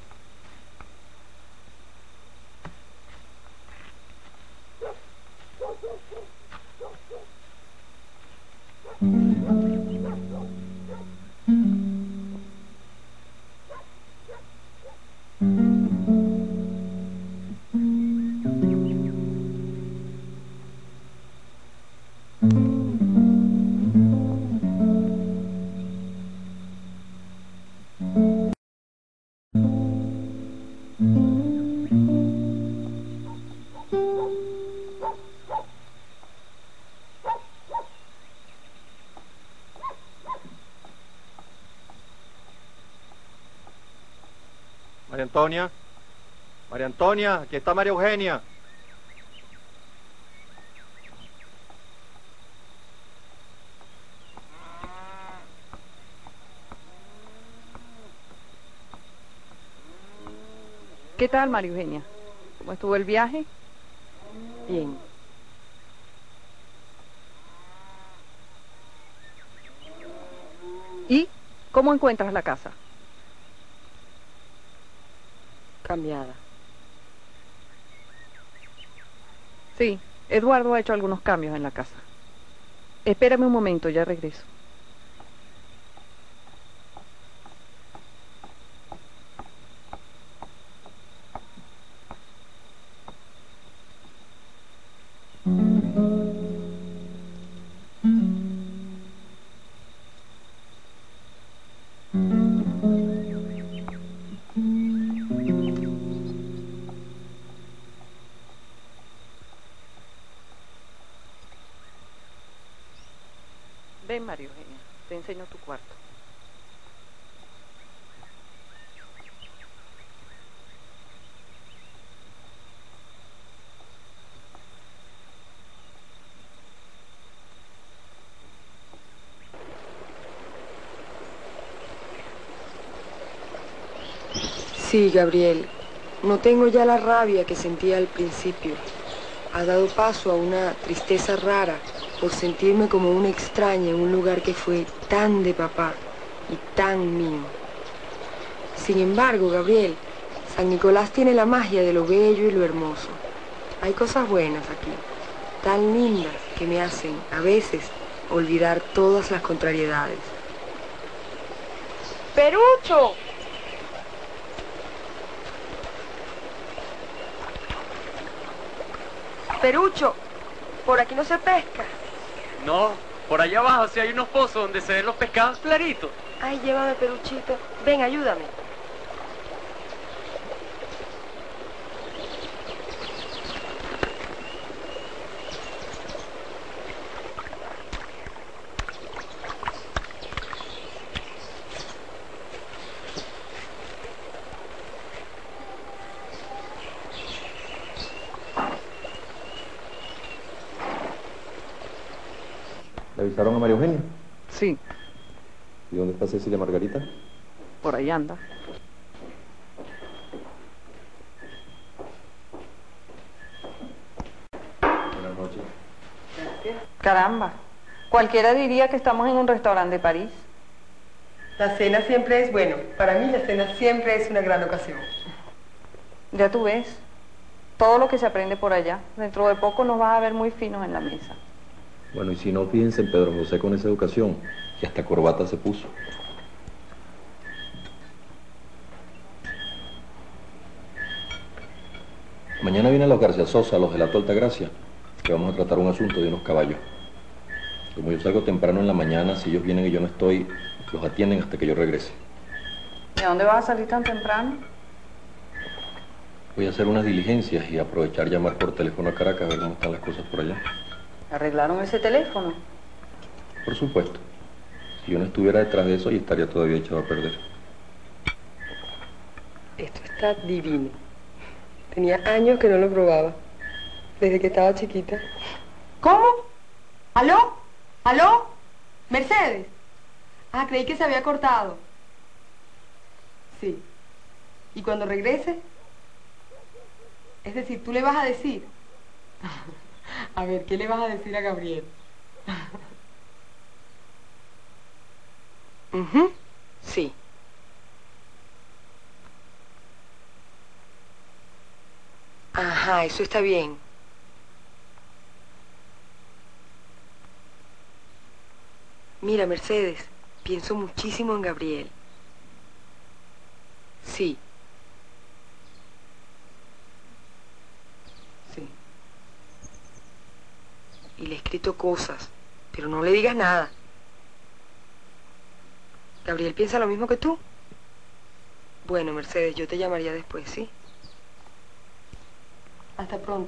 María Antonia. María Antonia, aquí está María Eugenia. ¿Qué tal, María Eugenia? ¿Cómo estuvo el viaje? Bien. ¿Y cómo encuentras la casa? Cambiada. Sí, Eduardo ha hecho algunos cambios en la casa. Espérame un momento, ya regreso. Ven, María Eugenia, te enseño tu cuarto. Sí, Gabriel, no tengo ya la rabia que sentía al principio. Ha dado paso a una tristeza rara por sentirme como una extraña en un lugar que fue tan de papá y tan mío. Sin embargo, Gabriel, San Nicolás tiene la magia de lo bello y lo hermoso. Hay cosas buenas aquí, tan lindas que me hacen, a veces, olvidar todas las contrariedades. ¡Perucho! Perucho, por aquí no se pesca. No, por allá abajo si hay unos pozos donde se ven los pescados claritos. Ay, llévame, Peruchito. Ven, ayúdame. ¿Le avisaron a María Eugenia? Sí, ¿Y dónde está Cecilia Margarita? por ahí anda. Buenas noches. Caramba, cualquiera diría que estamos en un restaurante de París. La cena siempre es, bueno, para mí la cena siempre es una gran ocasión. Ya tú ves, todo lo que se aprende por allá. Dentro de poco nos vas a ver muy finos en la mesa. Bueno, y si no, fíjense en Pedro José con esa educación, que hasta corbata se puso. Mañana vienen los García Sosa, los de la Alta Gracia, que vamos a tratar un asunto de unos caballos. Como yo salgo temprano en la mañana, si ellos vienen y yo no estoy, los atienden hasta que yo regrese. ¿De dónde vas a salir tan temprano? Voy a hacer unas diligencias y aprovechar llamar por teléfono a Caracas a ver cómo están las cosas por allá. ¿Arreglaron ese teléfono? Por supuesto. Si yo no estuviera detrás de eso, y estaría todavía echado a perder. Esto está divino. Tenía años que no lo probaba. Desde que estaba chiquita. ¿Cómo? ¿Aló? ¿Aló? ¿Mercedes? Ah, creí que se había cortado. Sí. ¿Y cuando regrese? Es decir, ¿tú le vas a decir? A ver, ¿qué le vas a decir a Gabriel? Uh-huh. Sí. Ajá, eso está bien. Mira, Mercedes, pienso muchísimo en Gabriel. Sí. Sí. Y le he escrito cosas, pero no le digas nada. ¿Gabriel piensa lo mismo que tú? Bueno, Mercedes, yo te llamaría después, ¿sí? Hasta pronto.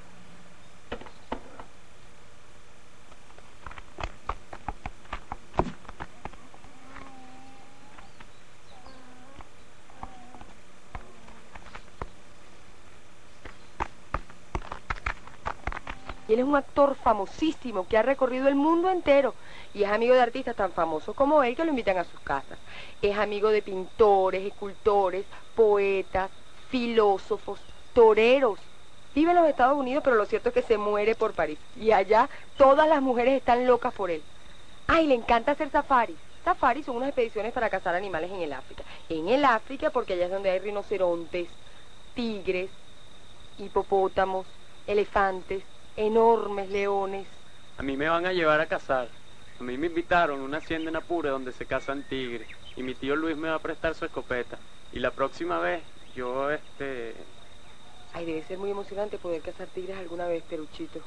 Y él es un actor famosísimo que ha recorrido el mundo entero y es amigo de artistas tan famosos como él que lo invitan a sus casas. Es amigo de pintores, escultores, poetas, filósofos, toreros. Vive en los Estados Unidos, pero lo cierto es que se muere por París. Y allá todas las mujeres están locas por él. Ay, le encanta hacer safaris. Safaris son unas expediciones para cazar animales en el África. En el África, porque allá es donde hay rinocerontes, tigres, hipopótamos, elefantes, enormes leones. A mí me van a llevar a cazar. A mí me invitaron a una hacienda en Apure donde se cazan tigres. Y mi tío Luis me va a prestar su escopeta. Y la próxima vez, yo, este... Ay, debe ser muy emocionante poder cazar tigres alguna vez, Peruchito.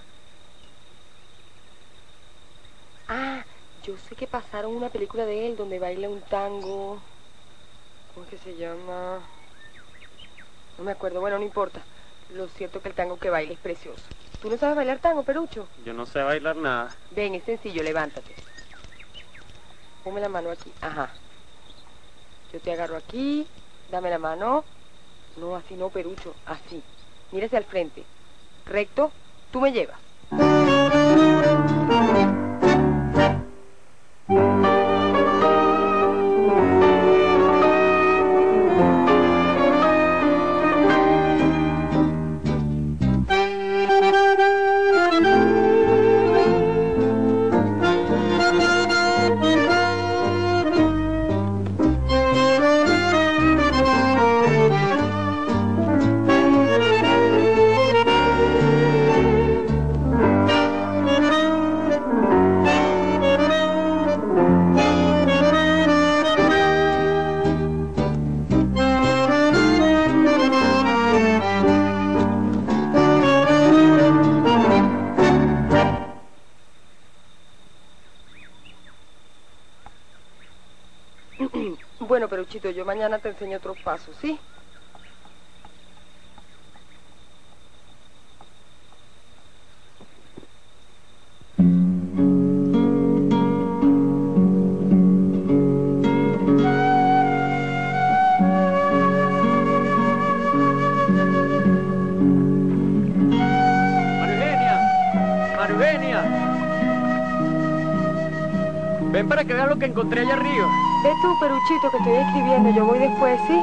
Ah, yo sé que pasaron una película de él donde baila un tango. ¿Cómo es que se llama? No me acuerdo, bueno, no importa. Lo cierto es que el tango que baila es precioso. ¿Tú no sabes bailar tango, Perucho? Yo no sé bailar nada. Ven, es sencillo, levántate. Ponme la mano aquí, ajá. Yo te agarro aquí, dame la mano. No, así no, Perucho, así. Mira hacia el frente. Recto, tú me llevas. Bueno, Peruchito, yo mañana te enseño otros pasos, ¿sí? Ven para que veas lo que encontré allá arriba. Ve tú, Peruchito, que estoy escribiendo. Yo voy después, ¿sí?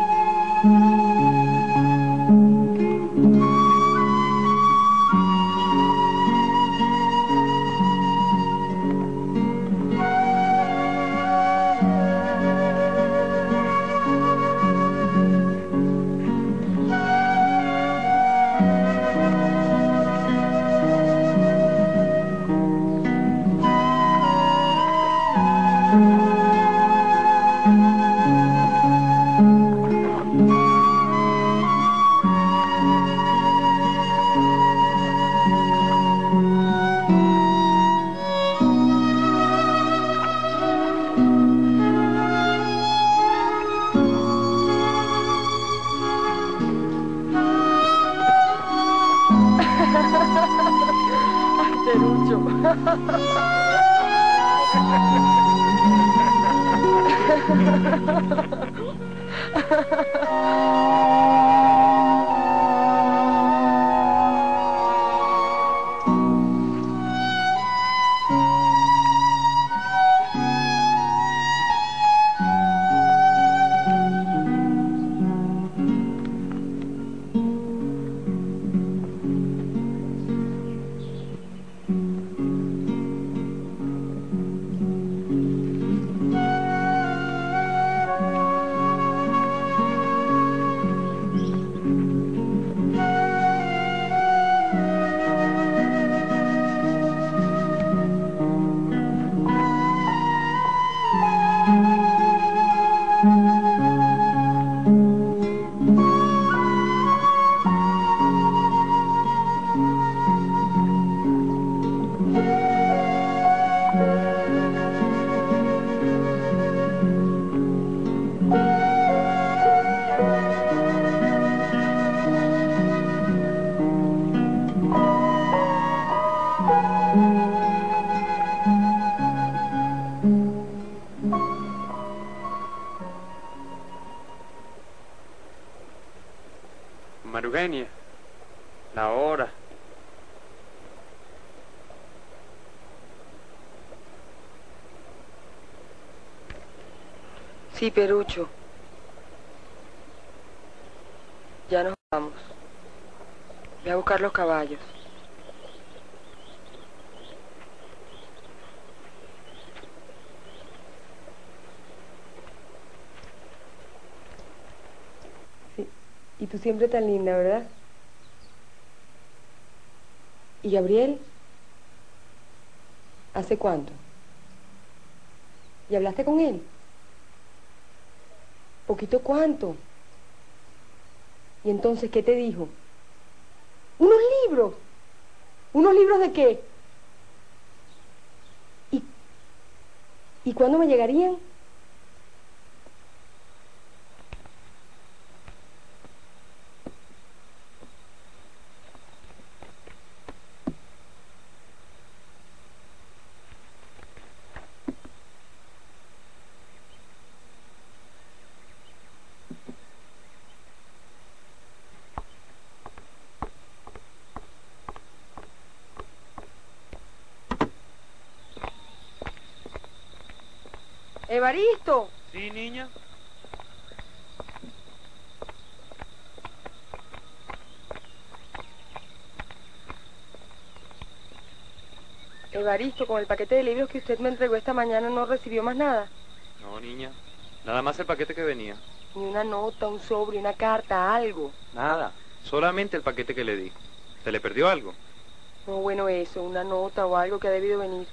Eugenia, la hora. Sí, Perucho. Ya nos vamos. Voy a buscar los caballos. Sí. Y tú siempre tan linda, ¿verdad? ¿Y Gabriel? ¿Hace cuánto? ¿Y hablaste con él? ¿Poquito cuánto? ¿Y entonces qué te dijo? ¿Unos libros? ¿Unos libros de qué? ¿Y, ¿y cuándo me llegarían? Evaristo. Sí, niña. Evaristo, con el paquete de libros que usted me entregó esta mañana no recibió más nada. No, niña. Nada más el paquete que venía. Ni una nota, un sobre, una carta, algo. Nada. Solamente el paquete que le di. ¿Se le perdió algo? No, bueno, eso, una nota o algo que ha debido venir.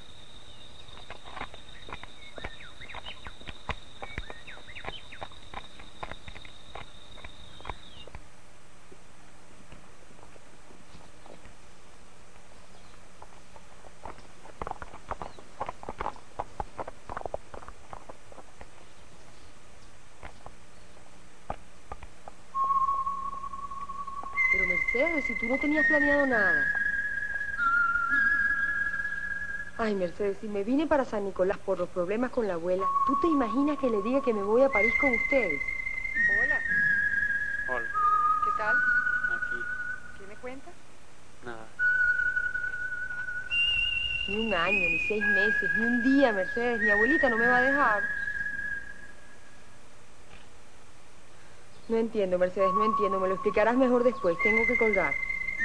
Mercedes, si tú no tenías planeado nada. Ay, Mercedes, si me vine para San Nicolás por los problemas con la abuela, ¿tú te imaginas que le diga que me voy a París con ustedes? Hola, Hola, ¿qué tal? aquí. ¿Qué me cuentas? Nada. Ni un año, ni seis meses, ni un día, Mercedes. Mi abuelita no me va a dejar. No entiendo, Mercedes, no entiendo. Me lo explicarás mejor después. Tengo que colgar.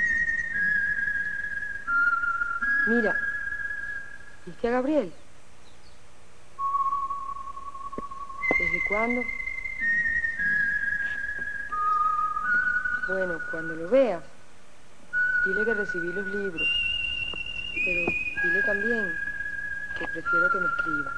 Mira, ¿viste a Gabriel? ¿Desde cuándo? Bueno, cuando lo veas, dile que recibí los libros. Pero dile también que prefiero que me escriba.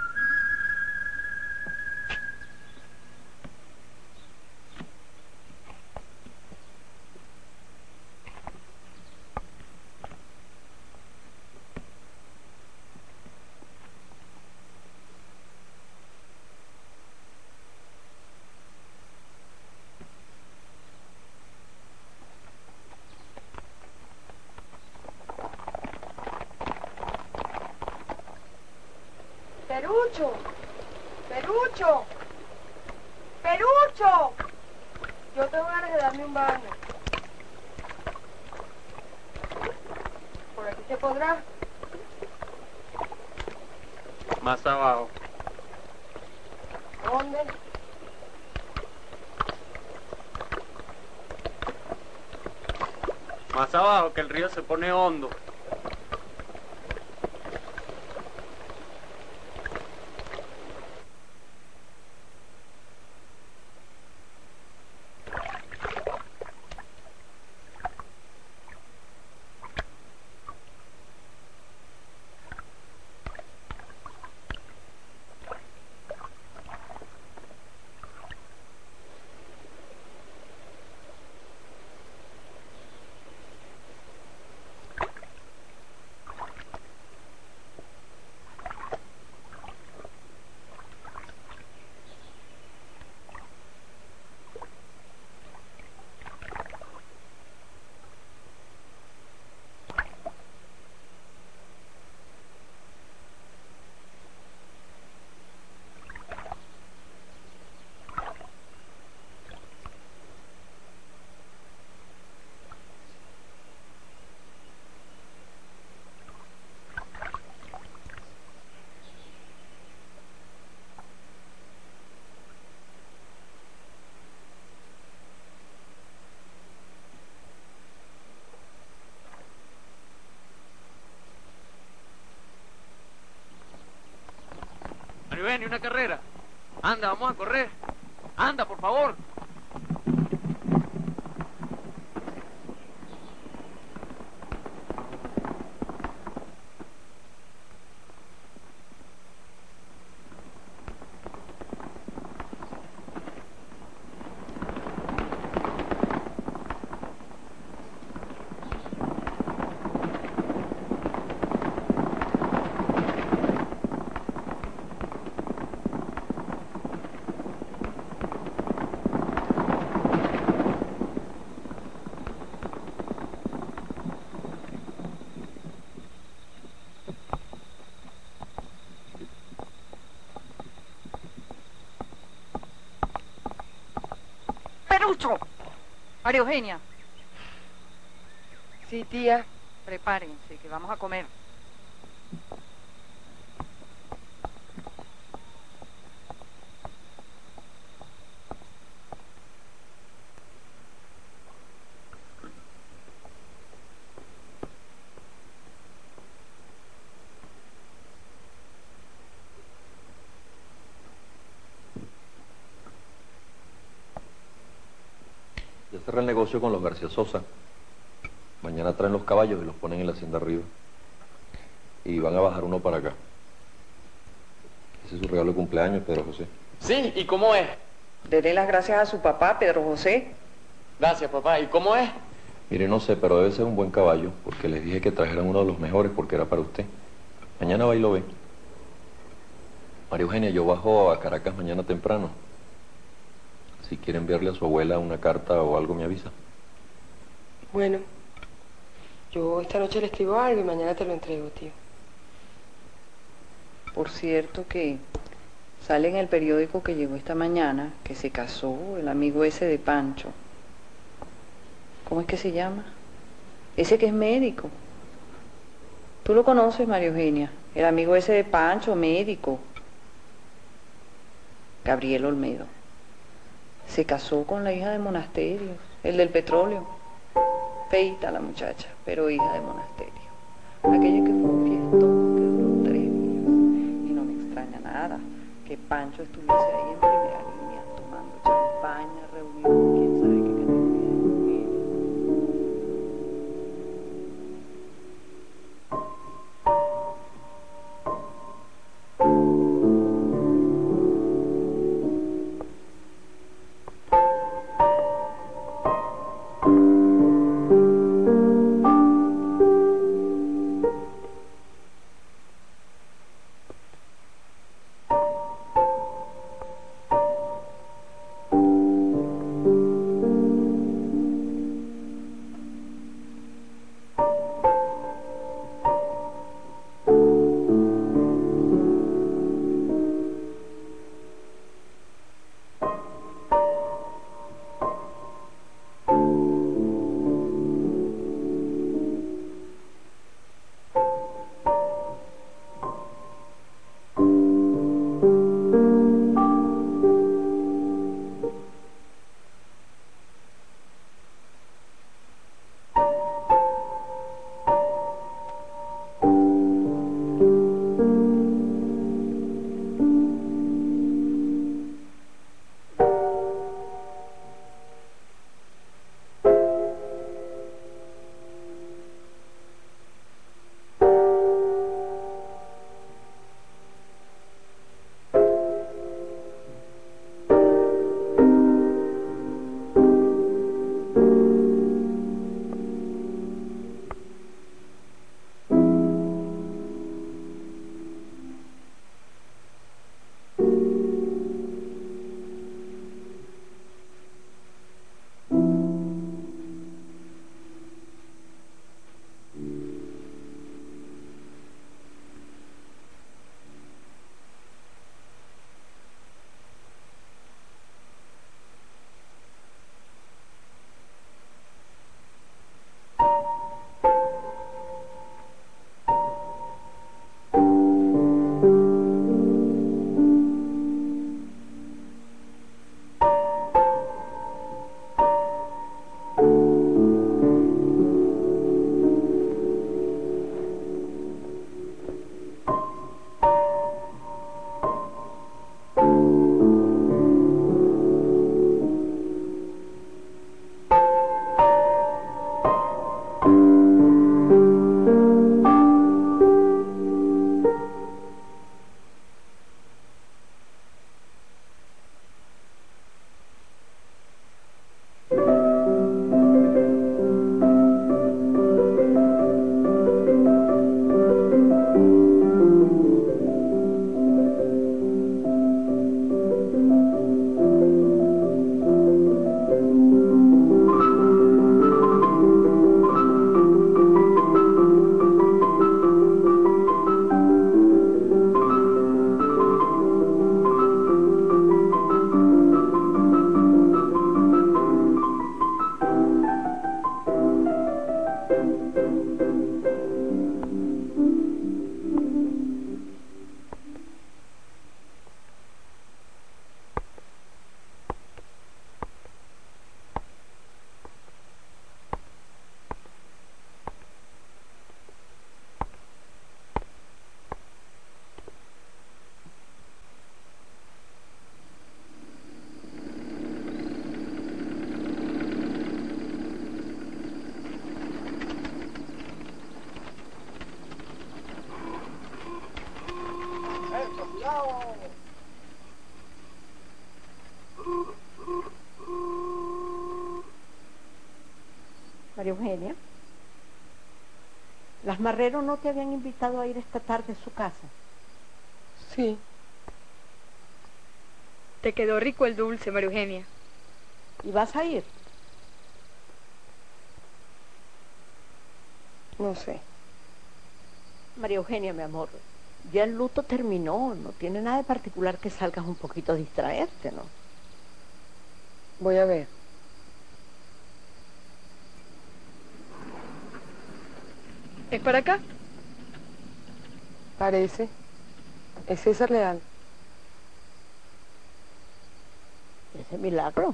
Perucho, Perucho, Perucho. Yo tengo ganas de darme un baño. ¿Por aquí se podrá? Más abajo. ¿Dónde? Más abajo, que el río se pone hondo. Ven, una carrera. Anda, vamos a correr. Anda, por favor. Perucho. María Eugenia. Sí, tía. Prepárense, que vamos a comer. Ya cerré el negocio con los García Sosa. Mañana traen los caballos y los ponen en la hacienda arriba. Y van a bajar uno para acá. Ese es su regalo de cumpleaños, Pedro José. Sí, ¿y cómo es? Dele las gracias a su papá, Pedro José. Gracias, papá. ¿Y cómo es? Mire, no sé, pero debe ser un buen caballo, porque les dije que trajeran uno de los mejores porque era para usted. Mañana va y lo ve. María Eugenia, yo bajo a Caracas mañana temprano. Si quiere enviarle a su abuela una carta o algo, me avisa. Bueno, yo esta noche le escribo algo y mañana te lo entrego, tío. Por cierto que sale en el periódico que llegó esta mañana que se casó el amigo ese de Pancho. ¿Cómo es que se llama? Ese que es médico. Tú lo conoces, María Eugenia. El amigo ese de Pancho, médico. Gabriel Olmedo. Se casó con la hija de Monasterios, el del petróleo. Feita la muchacha, pero hija de Monasterio. Aquella que fue un fiestón que duró tres días. Y no me extraña nada que Pancho estuviese ahí en primera línea, tomando champaña, reunión, quién sabe qué categoría de mujeres. María Eugenia, ¿las Marrero no te habían invitado a ir esta tarde a su casa? Sí. Te quedó rico el dulce, María Eugenia. ¿Y vas a ir? No sé. María Eugenia, mi amor, ya el luto terminó, no tiene nada de particular que salgas un poquito a distraerte, ¿no? Voy a ver. ¿Es para acá? Parece. Es César Leal. Ese milagro.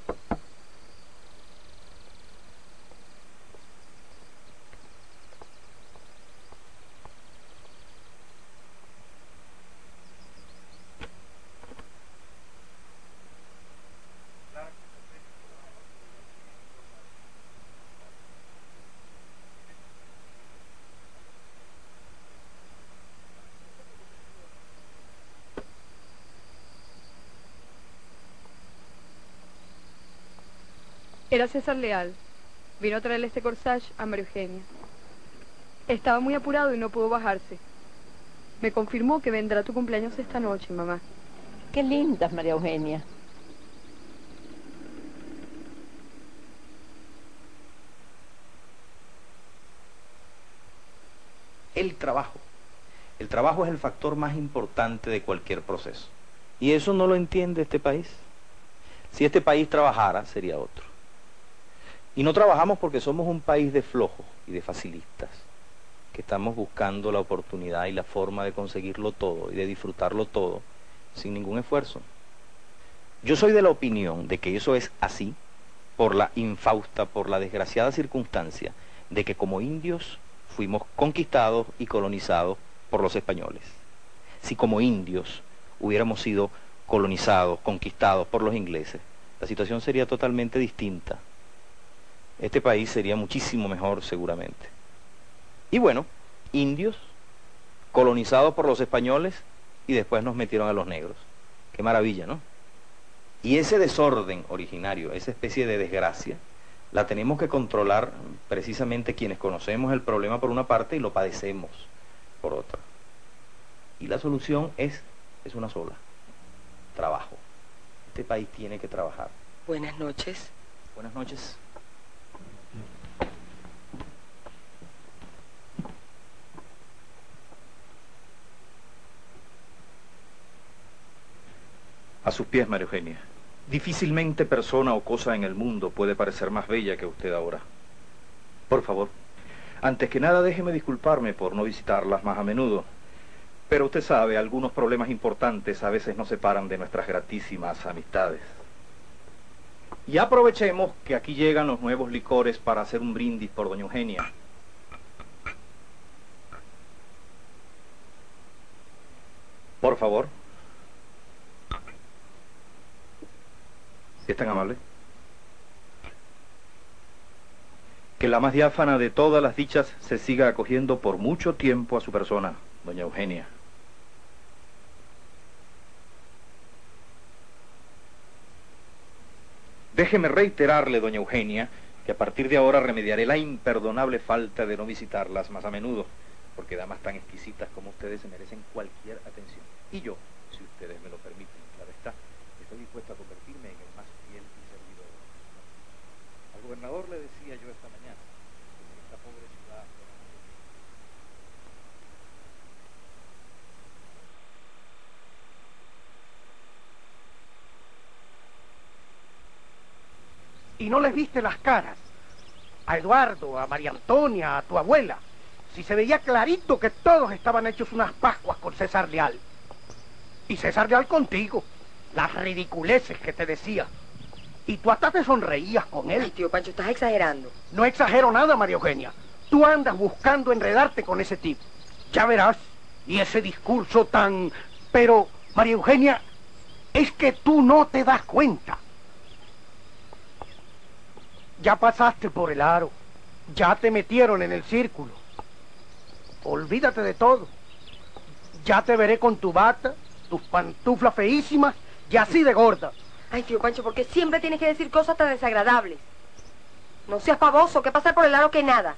Era César Leal. Vino a traerle este corsage a María Eugenia. Estaba muy apurado y no pudo bajarse. Me confirmó que vendrá a tu cumpleaños esta noche, mamá. Qué linda, María Eugenia. El trabajo. El trabajo es el factor más importante de cualquier proceso. Y eso no lo entiende este país. Si este país trabajara, sería otro. Y no trabajamos porque somos un país de flojos y de facilistas, que estamos buscando la oportunidad y la forma de conseguirlo todo y de disfrutarlo todo sin ningún esfuerzo. Yo soy de la opinión de que eso es así por la infausta, por la desgraciada circunstancia de que como indios fuimos conquistados y colonizados por los españoles. Si como indios hubiéramos sido colonizados, conquistados por los ingleses, la situación sería totalmente distinta. Este país sería muchísimo mejor seguramente. Y bueno, indios, colonizados por los españoles y después nos metieron a los negros. Qué maravilla, ¿no? Y ese desorden originario, esa especie de desgracia, la tenemos que controlar precisamente quienes conocemos el problema por una parte y lo padecemos por otra. Y la solución es, es una sola: trabajo. Este país tiene que trabajar. Buenas noches. Buenas noches. A sus pies, María Eugenia. Difícilmente persona o cosa en el mundo puede parecer más bella que usted ahora. Por favor, antes que nada déjeme disculparme por no visitarlas más a menudo. Pero usted sabe, algunos problemas importantes a veces nos separan de nuestras gratísimas amistades. Y aprovechemos que aquí llegan los nuevos licores para hacer un brindis por doña Eugenia. Por favor. Si es tan amable. Que la más diáfana de todas las dichas se siga acogiendo por mucho tiempo a su persona, doña Eugenia. Déjeme reiterarle, doña Eugenia, que a partir de ahora remediaré la imperdonable falta de no visitarlas más a menudo, porque damas tan exquisitas como ustedes se merecen cualquier atención. Y yo, si ustedes me lo permiten, claro está, estoy dispuesto a convertirme en el más fiel y servidor. Al gobernador le decía yo esta mañana que en esta pobre ciudad... ¿Y no les viste las caras? A Eduardo, a María Antonia, a tu abuela. Si se veía clarito que todos estaban hechos unas pascuas con César Leal. Y César Leal contigo. Las ridiculeces que te decía. Y tú hasta te sonreías con él. Ay, tío Pancho, estás exagerando. No exagero nada, María Eugenia. Tú andas buscando enredarte con ese tipo. Ya verás. Y ese discurso tan... Pero, María Eugenia, es que tú no te das cuenta. Ya pasaste por el aro. Ya te metieron en el círculo. Olvídate de todo. Ya te veré con tu bata, tus pantuflas feísimas y así de gorda. Ay, tío Pancho, ¿por qué siempre tienes que decir cosas tan desagradables? No seas pavoso, que pasar por el aro que nada.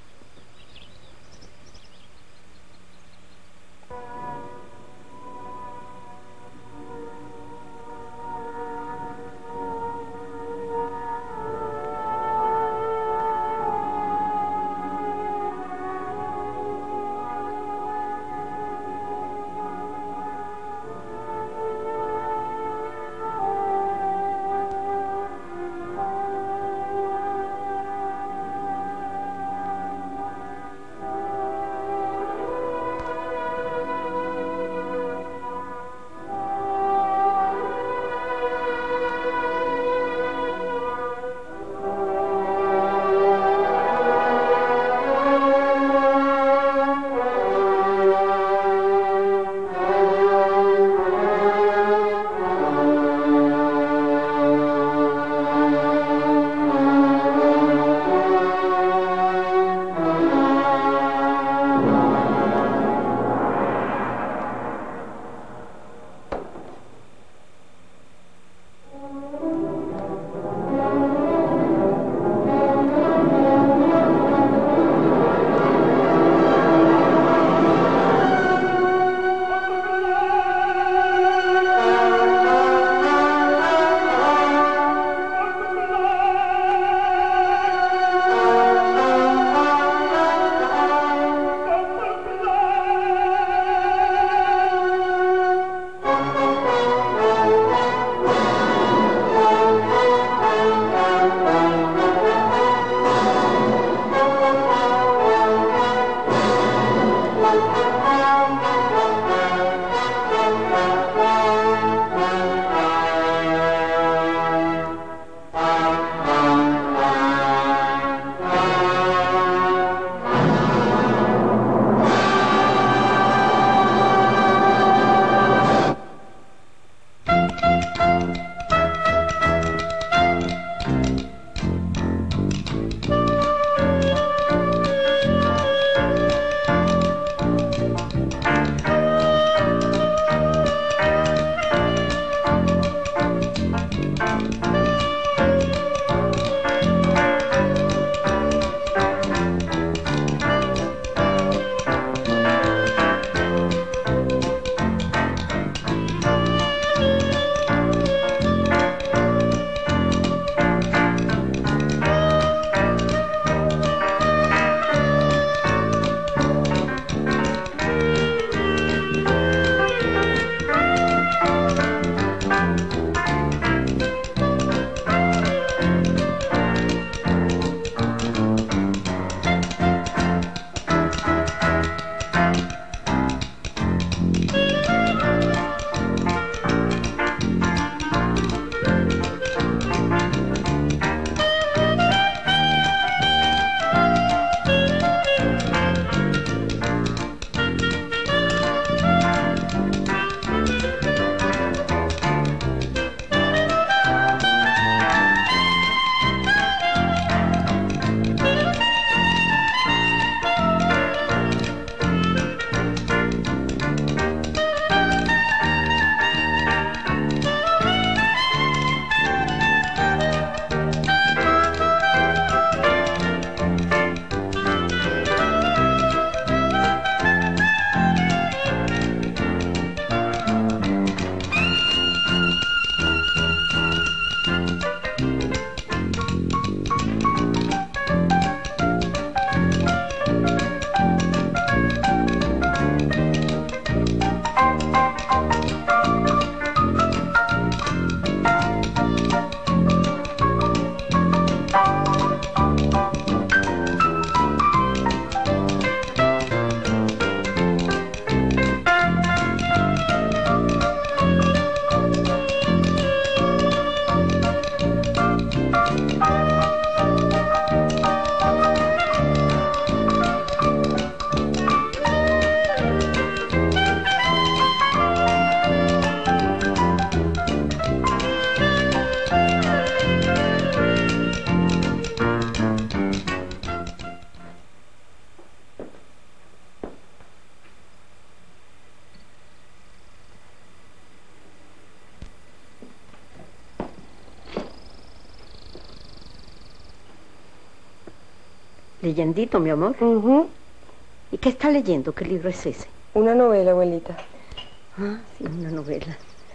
Leyendito, mi amor. Uh-huh. ¿Y qué está leyendo? ¿Qué libro es ese? Una novela, abuelita. Ah, sí, una novela.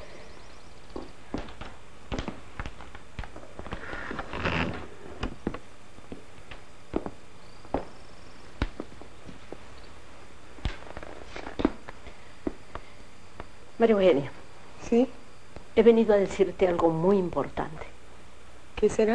María Eugenia. ¿Sí? He venido a decirte algo muy importante. ¿Qué será?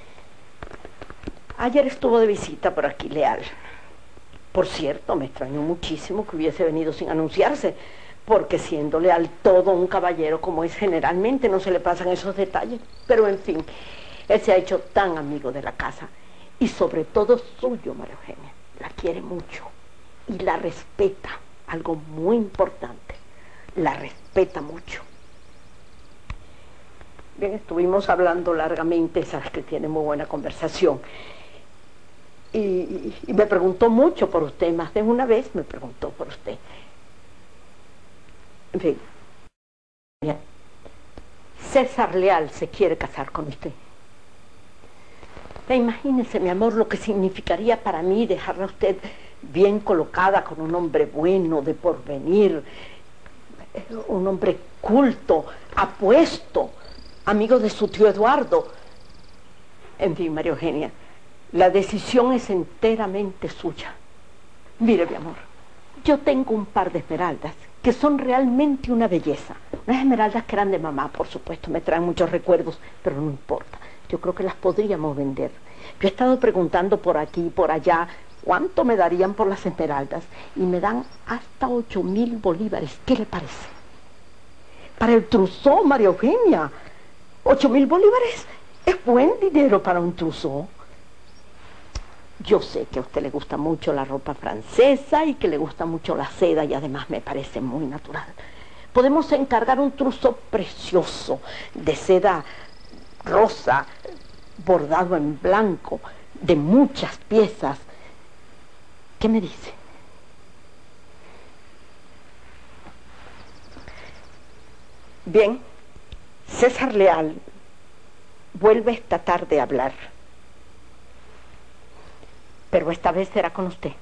Ayer estuvo de visita por aquí Leal. Por cierto, me extrañó muchísimo que hubiese venido sin anunciarse, porque siendo Leal todo un caballero como es generalmente, no se le pasan esos detalles. Pero en fin, él se ha hecho tan amigo de la casa y sobre todo suyo, María Eugenia. La quiere mucho y la respeta, algo muy importante. La respeta mucho. Bien, estuvimos hablando largamente, sabes que tiene muy buena conversación. Y, y, y me preguntó mucho por usted, más de una vez me preguntó por usted. En fin, César Leal se quiere casar con usted. E imagínese, mi amor, lo que significaría para mí dejarla a usted bien colocada con un hombre bueno, de porvenir, un hombre culto, apuesto, amigo de su tío Eduardo. En fin, María Eugenia, la decisión es enteramente suya. Mire, mi amor, yo tengo un par de esmeraldas que son realmente una belleza. Unas esmeraldas que eran de mamá, por supuesto, me traen muchos recuerdos, pero no importa. Yo creo que las podríamos vender. Yo he estado preguntando por aquí y por allá cuánto me darían por las esmeraldas y me dan hasta ocho mil bolívares. ¿Qué le parece? Para el trousseau, María Eugenia, ocho mil bolívares es buen dinero para un trousseau. Yo sé que a usted le gusta mucho la ropa francesa y que le gusta mucho la seda y además me parece muy natural. Podemos encargar un trousseau precioso de seda rosa, bordado en blanco, de muchas piezas. ¿Qué me dice? Bien, César Leal vuelve esta tarde a hablar. Pero esta vez será con usted.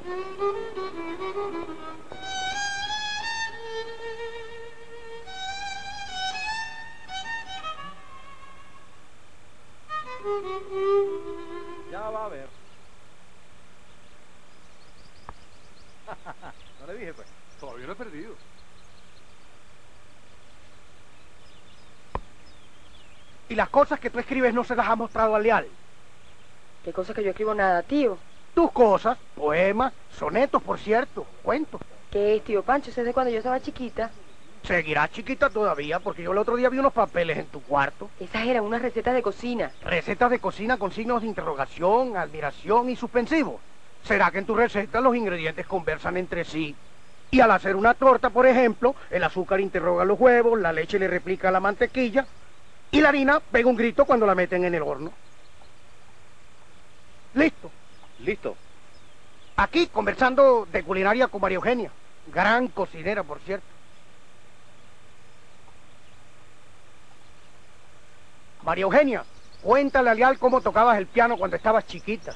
Ya va a ver. No le dije, pues. Todavía no he perdido. Y las cosas que tú escribes no se las ha mostrado al Leal. ¿Qué cosa que yo escribo nada, tío? Tus cosas, poemas, sonetos, por cierto, cuentos. ¿Qué es, tío Pancho? Eso es de cuando yo estaba chiquita. Seguirás chiquita todavía, porque yo el otro día vi unos papeles en tu cuarto. Esas eran unas recetas de cocina. Recetas de cocina con signos de interrogación, admiración y suspensivos. ¿Será que en tus recetas los ingredientes conversan entre sí? Y al hacer una torta, por ejemplo, el azúcar interroga los huevos, la leche le replica a la mantequilla y la harina pega un grito cuando la meten en el horno. Listo. Listo. Aquí conversando de culinaria con María Eugenia. Gran cocinera, por cierto. María Eugenia, cuéntale a Leal cómo tocabas el piano cuando estabas chiquita.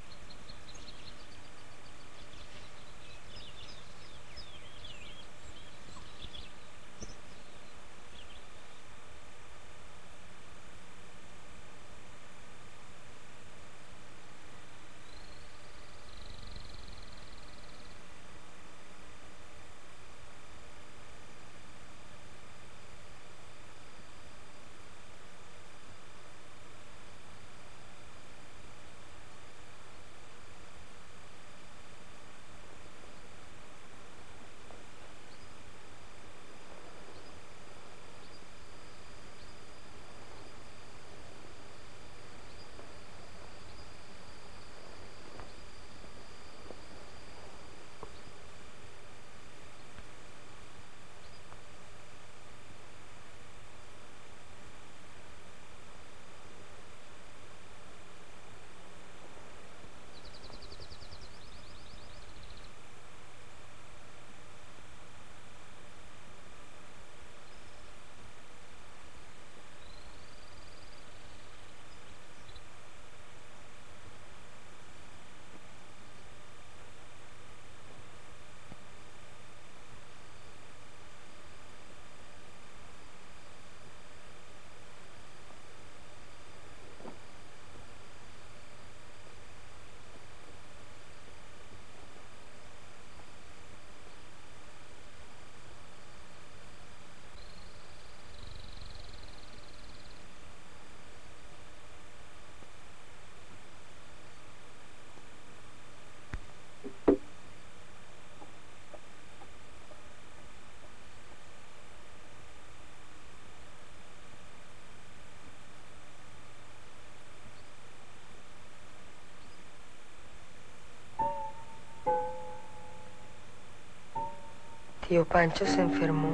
Tío Pancho se enfermó.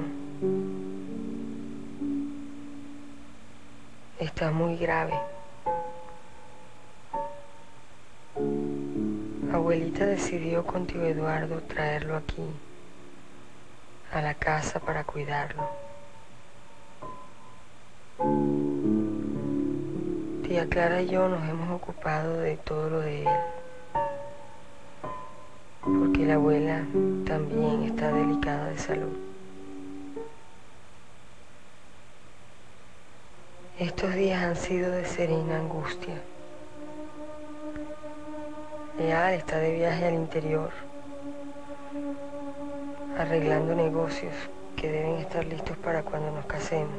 Está muy grave. Abuelita decidió con tío Eduardo traerlo aquí, a la casa, para cuidarlo. Tía Clara y yo nos hemos ocupado de todo lo de él, porque la abuela también está delicada de salud. Estos días han sido de serena angustia. Leal está de viaje al interior, arreglando negocios que deben estar listos para cuando nos casemos,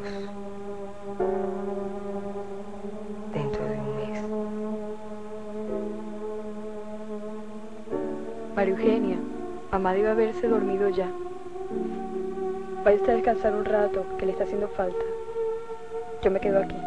dentro de un mes. María Eugenia, mamá debe haberse dormido ya. Vaya usted a descansar un rato, que le está haciendo falta. Yo me quedo aquí.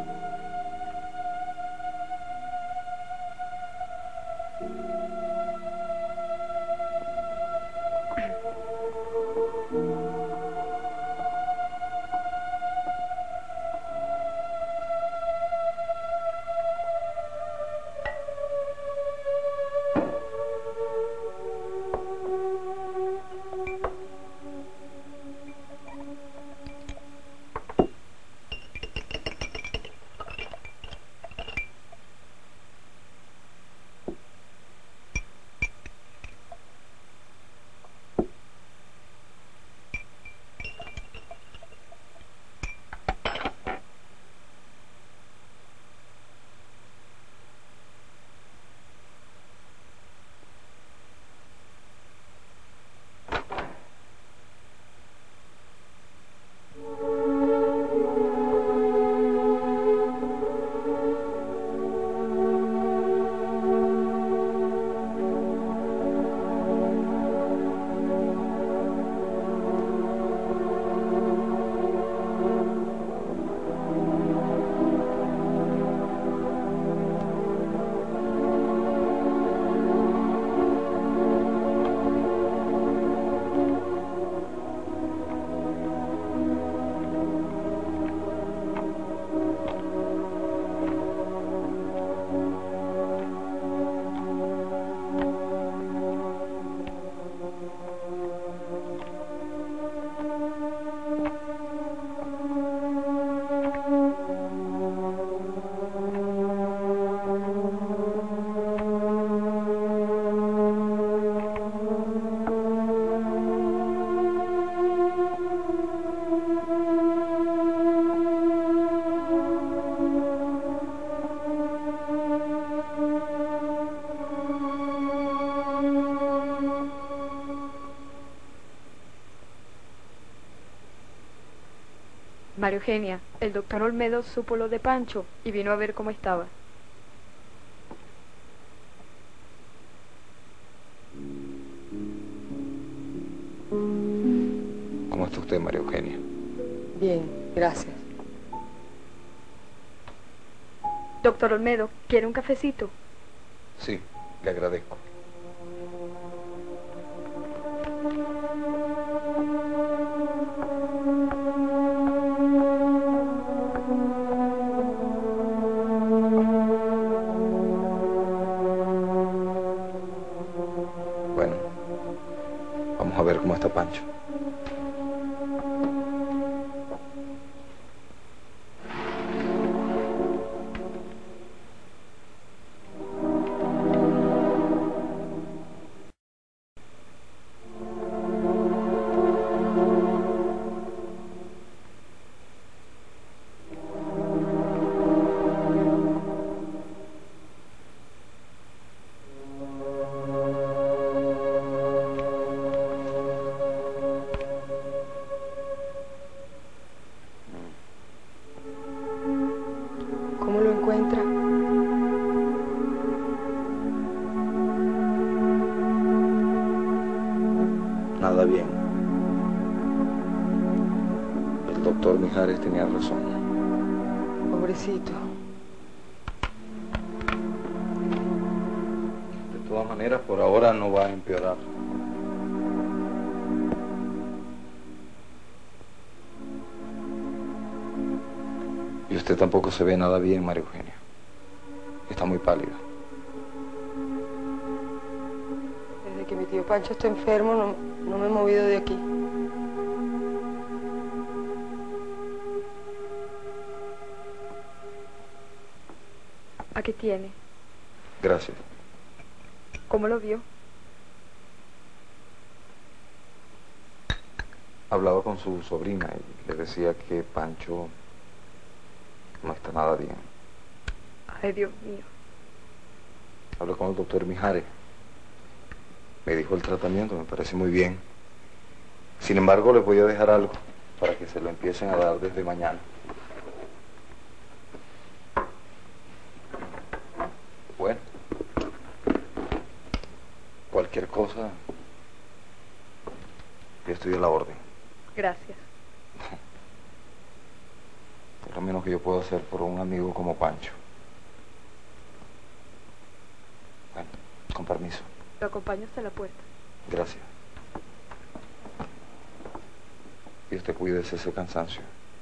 María Eugenia, el doctor Olmedo supo lo de Pancho y vino a ver cómo estaba. ¿Cómo está usted, María Eugenia? Bien, gracias. Doctor Olmedo, ¿quiere un cafecito? Sí, le agradezco. Bueno, vamos a ver cómo está Pancho. ¿Cómo lo encuentra? Nada bien. El doctor Mijares tenía razón. Pobrecito. De todas maneras, por ahora no va a empeorar. Y usted tampoco se ve nada bien, María Eugenia. Está muy pálida. Desde que mi tío Pancho está enfermo, no, no me he movido de aquí. Aquí tiene. Gracias. ¿Cómo lo vio? Hablaba con su sobrina y le decía que Pancho no está nada bien. Ay, Dios mío. Hablé con el doctor Mijares. Me dijo el tratamiento, me parece muy bien. Sin embargo, les voy a dejar algo para que se lo empiecen a dar desde mañana. Bueno, cualquier cosa, yo estoy a la orden. Gracias. Es lo menos que yo puedo hacer por un amigo como Pancho. Bueno, con permiso. Lo acompaño hasta la puerta. Gracias. Y usted cuídese ese cansancio.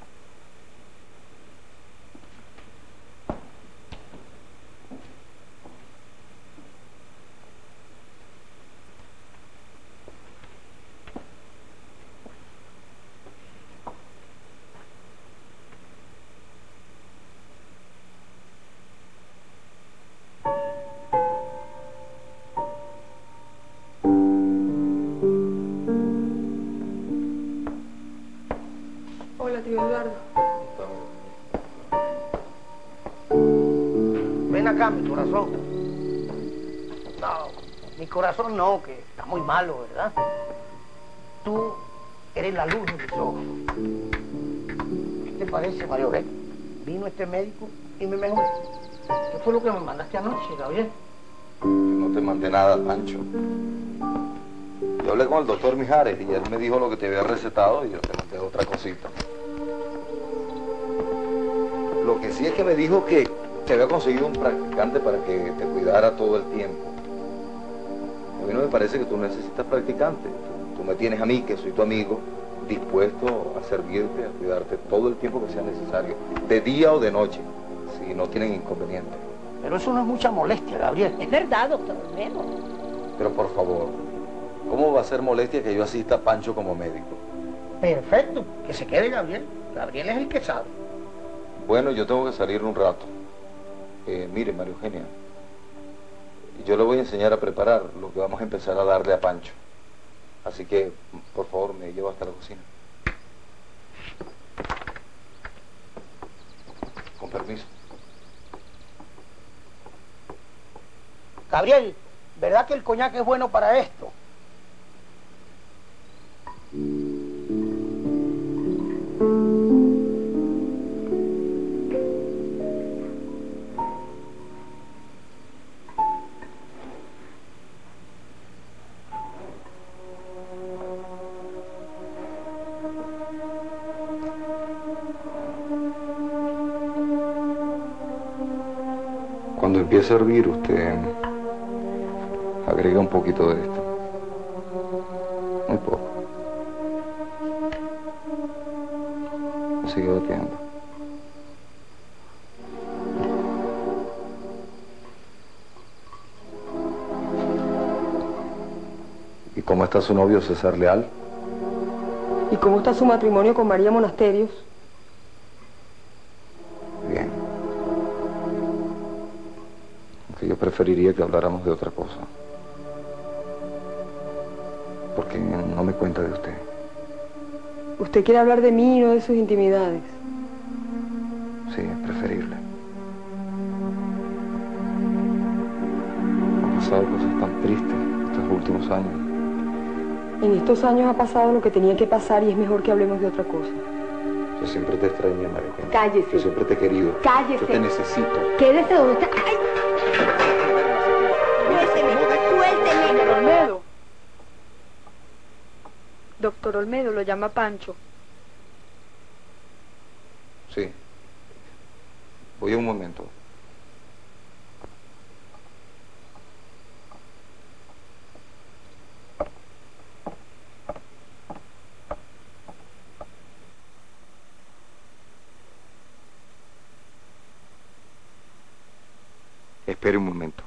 Hola, tío Eduardo. Ven acá, mi corazón. No, mi corazón no, que está muy malo, ¿verdad? Tú eres la luz de mis ojos. ¿Qué te parece, María Eugenia? Vino este médico y me mejoró. ¿Qué fue lo que me mandaste anoche, Gabriel? No te mandé nada, Pancho. Yo hablé con el doctor Mijares y él me dijo lo que te había recetado y yo te mandé otra cosita. Lo que sí es que me dijo que te había conseguido un practicante para que te cuidara todo el tiempo. A mí no me parece que tú necesitas practicante. Tú me tienes a mí, que soy tu amigo, dispuesto a servirte, a cuidarte todo el tiempo que sea necesario, de día o de noche, si no tienen inconveniente. Pero eso no es mucha molestia, Gabriel. Es verdad, doctor Olmedo. Pero por favor, ¿cómo va a ser molestia que yo asista a Pancho como médico? Perfecto, que se quede Gabriel. Gabriel es el que sabe. Bueno, yo tengo que salir un rato. Eh, mire, María Eugenia, yo le voy a enseñar a preparar lo que vamos a empezar a darle a Pancho. Así que, por favor, me lleva hasta la cocina. Con permiso. Gabriel, ¿verdad que el coñac es bueno para esto? empiece a hervir, usted agrega un poquito de esto. Muy poco. Me sigue batiendo. ¿Y cómo está su novio César Leal? ¿Y cómo está su matrimonio con María Monasterios? Bien. Aunque yo preferiría que habláramos de otra cosa. Porque no me cuenta de usted. Usted quiere hablar de mí y no de sus intimidades. Sí, es preferible. Han pasado cosas tan tristes estos últimos años. En estos años ha pasado lo que tenía que pasar y es mejor que hablemos de otra cosa. Yo siempre te extrañé, María Eugenia. Cállese. Yo siempre te he querido. Cállese. Yo te necesito. Quédese donde está. ¡Ay! Suélteme, suélteme. Doctor Olmedo. Doctor Olmedo, lo llama Pancho. Sí. Voy a un momento. Espere un momento.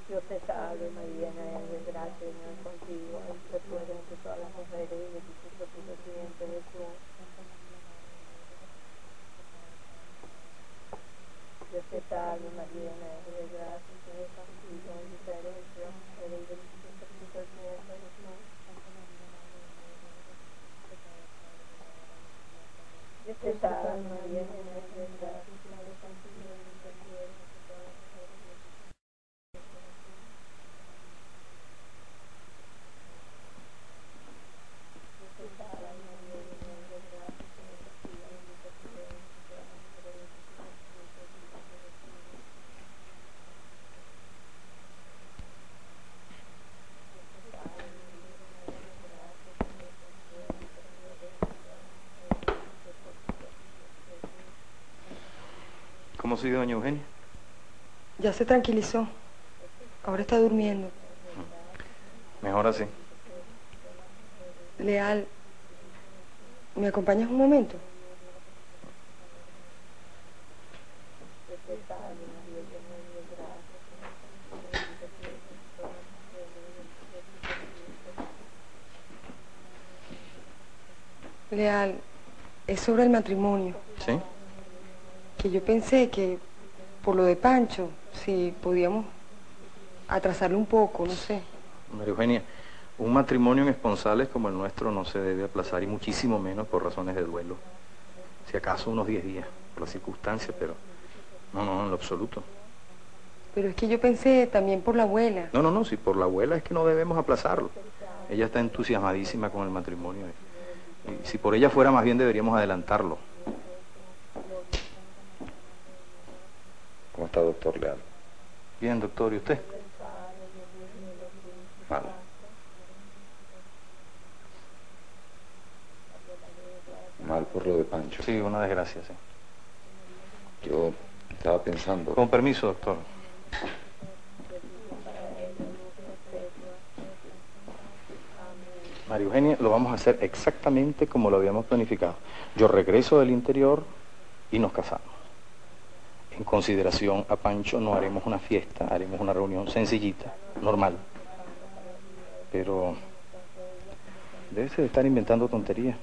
Dios te salve María, llena eres de gracia, el Señor es contigo, bendita tú eres entre todas las mujeres y bendito es el fruto de tu vientre Jesús. Dios te salve María, llena eres de gracia, el Señor es contigo, bendita eres entre las mujeres y bendito es el fruto de tu vientre Jesús. Dios te salve María, llena eres de gracia, el Señor es contigo, bendita tú eres entre todas las mujeres. ¿Cómo sigue doña Eugenia? Ya se tranquilizó. Ahora está durmiendo. Mejor así. Leal, ¿me acompañas un momento? Leal, es sobre el matrimonio. ¿Sí? Que yo pensé que por lo de Pancho, si podíamos atrasarlo un poco, no sé. María Eugenia, un matrimonio en Esponsales como el nuestro no se debe aplazar y muchísimo menos por razones de duelo. Si acaso unos diez días, por las circunstancias, pero no, no, en lo absoluto. Pero es que yo pensé también por la abuela. No, no, no, si por la abuela es que no debemos aplazarlo. Ella está entusiasmadísima con el matrimonio. Y si por ella fuera, más bien deberíamos adelantarlo. ¿Cómo está, doctor Leal? Bien, doctor, ¿y usted? Mal. Mal por lo de Pancho. Sí, una desgracia, sí. Yo estaba pensando... Con permiso, doctor. María Eugenia, lo vamos a hacer exactamente como lo habíamos planificado. Yo regreso del interior y nos casamos. En consideración a Pancho no haremos una fiesta, haremos una reunión sencillita, normal. Pero debe de estar inventando tonterías.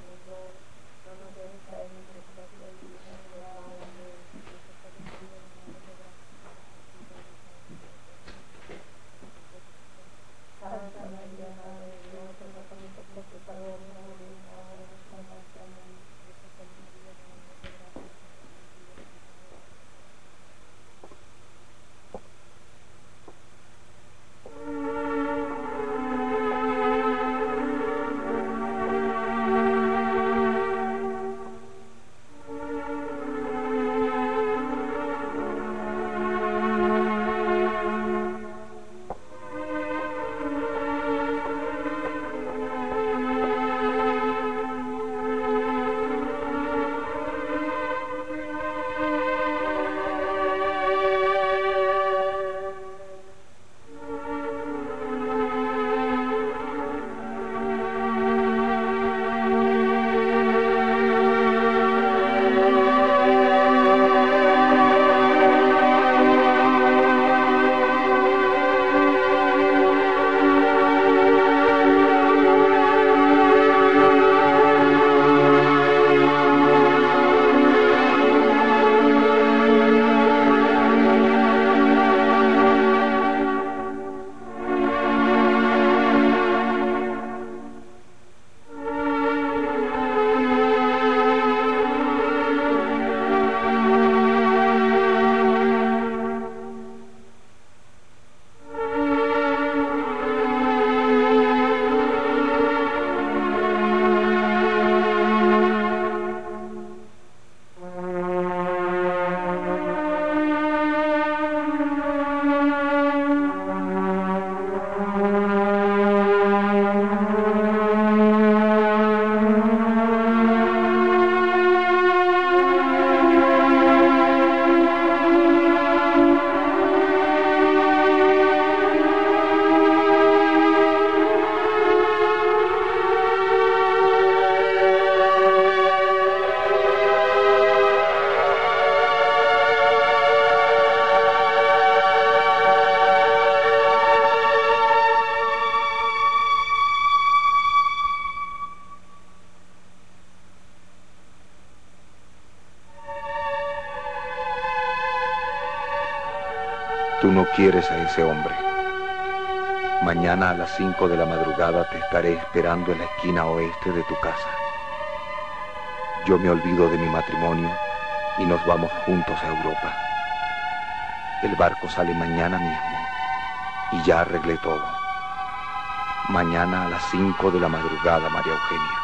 Tú no quieres a ese hombre. Mañana a las cinco de la madrugada te estaré esperando en la esquina oeste de tu casa. Yo me olvido de mi matrimonio y nos vamos juntos a Europa. El barco sale mañana mismo y ya arreglé todo. Mañana a las cinco de la madrugada, María Eugenia.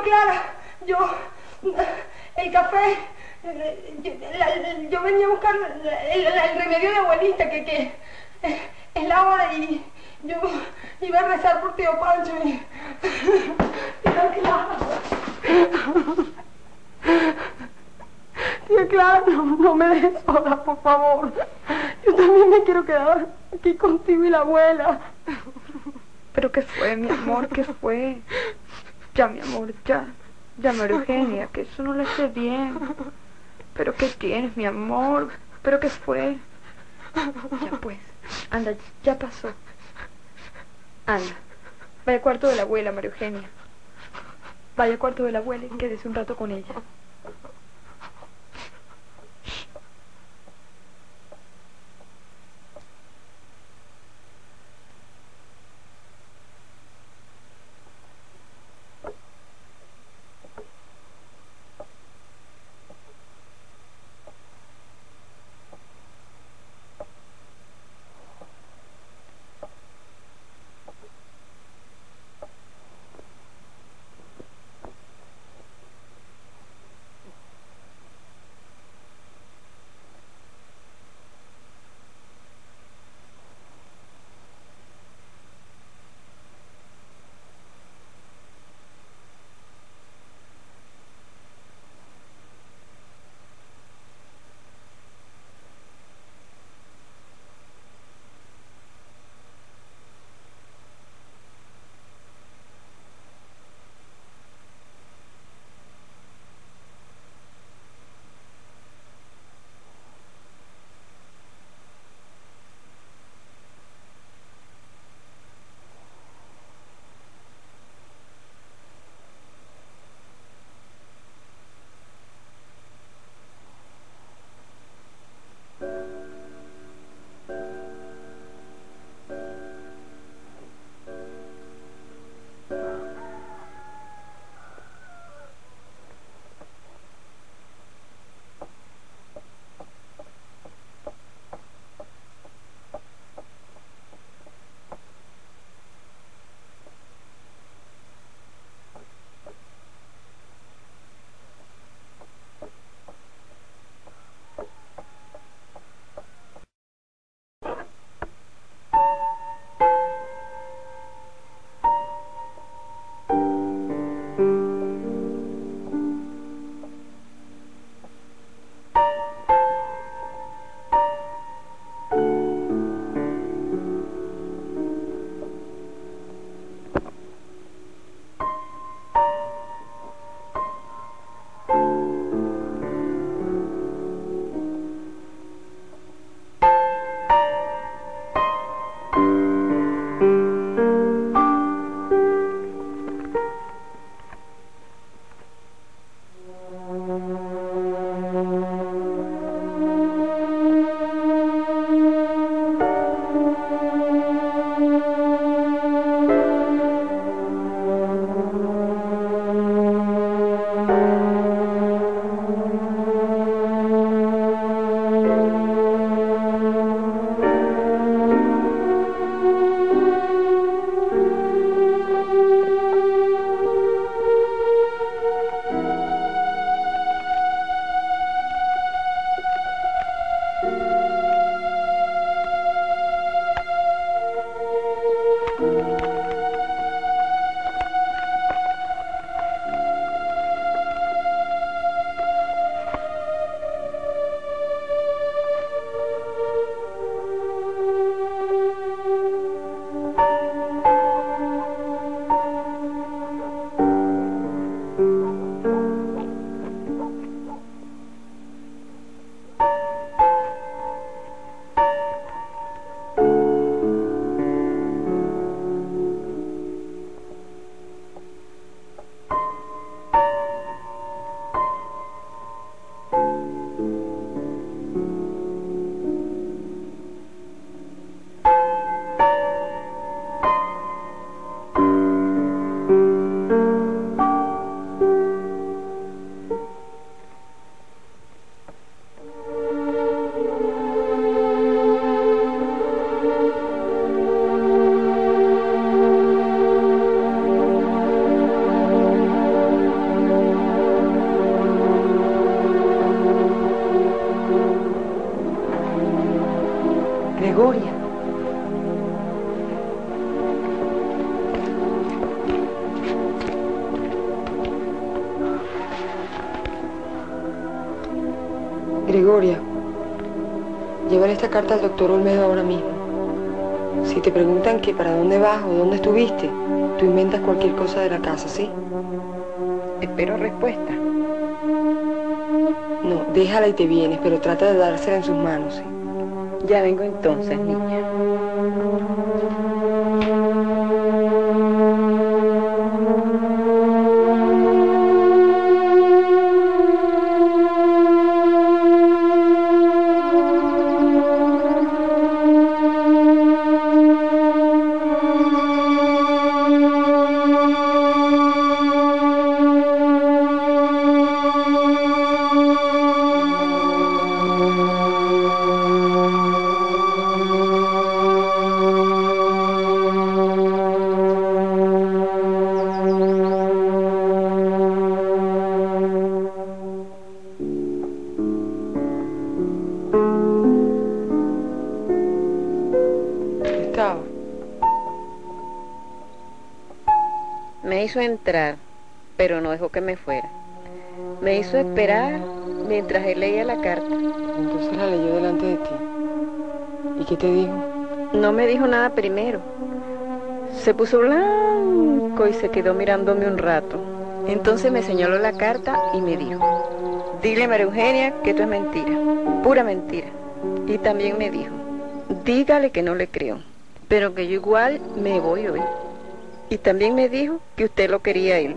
Clara, yo, el café, yo, la- yo venía a buscar el, el- el remedio de abuelita, que, que es la hora, y yo iba a rezar por tío Pancho y... Tía Clara, tía Clara, no, no me dejes sola, por favor. Yo también me quiero quedar aquí contigo y la abuela. ¿Pero qué fue, mi amor? ¿Qué fue? Ya, mi amor, ya. Ya, María Eugenia, que eso no le hace bien. ¿Pero qué tienes, mi amor? ¿Pero qué fue? Ya pues, anda, ya pasó. Anda, vaya al cuarto de la abuela, María Eugenia. Vaya al cuarto de la abuela y quédese un rato con ella. Gregoria, llévale esta carta al doctor Olmedo ahora mismo. Si te preguntan que para dónde vas o dónde estuviste, tú inventas cualquier cosa de la casa, ¿sí? Espero respuesta. No, déjala y te vienes, pero trata de dársela en sus manos, ¿sí? Ya vengo entonces, niña. Me hizo entrar, pero no dejó que me fuera. Me hizo esperar mientras él leía la carta. Entonces la leyó delante de ti. ¿Y qué te dijo? No me dijo nada primero. Se puso blanco y se quedó mirándome un rato. Entonces me señaló la carta y me dijo: dile a María Eugenia que esto es mentira, pura mentira. Y también me dijo: dígale que no le creo, pero que yo igual me voy hoy. Y también me dijo que usted lo quería a él.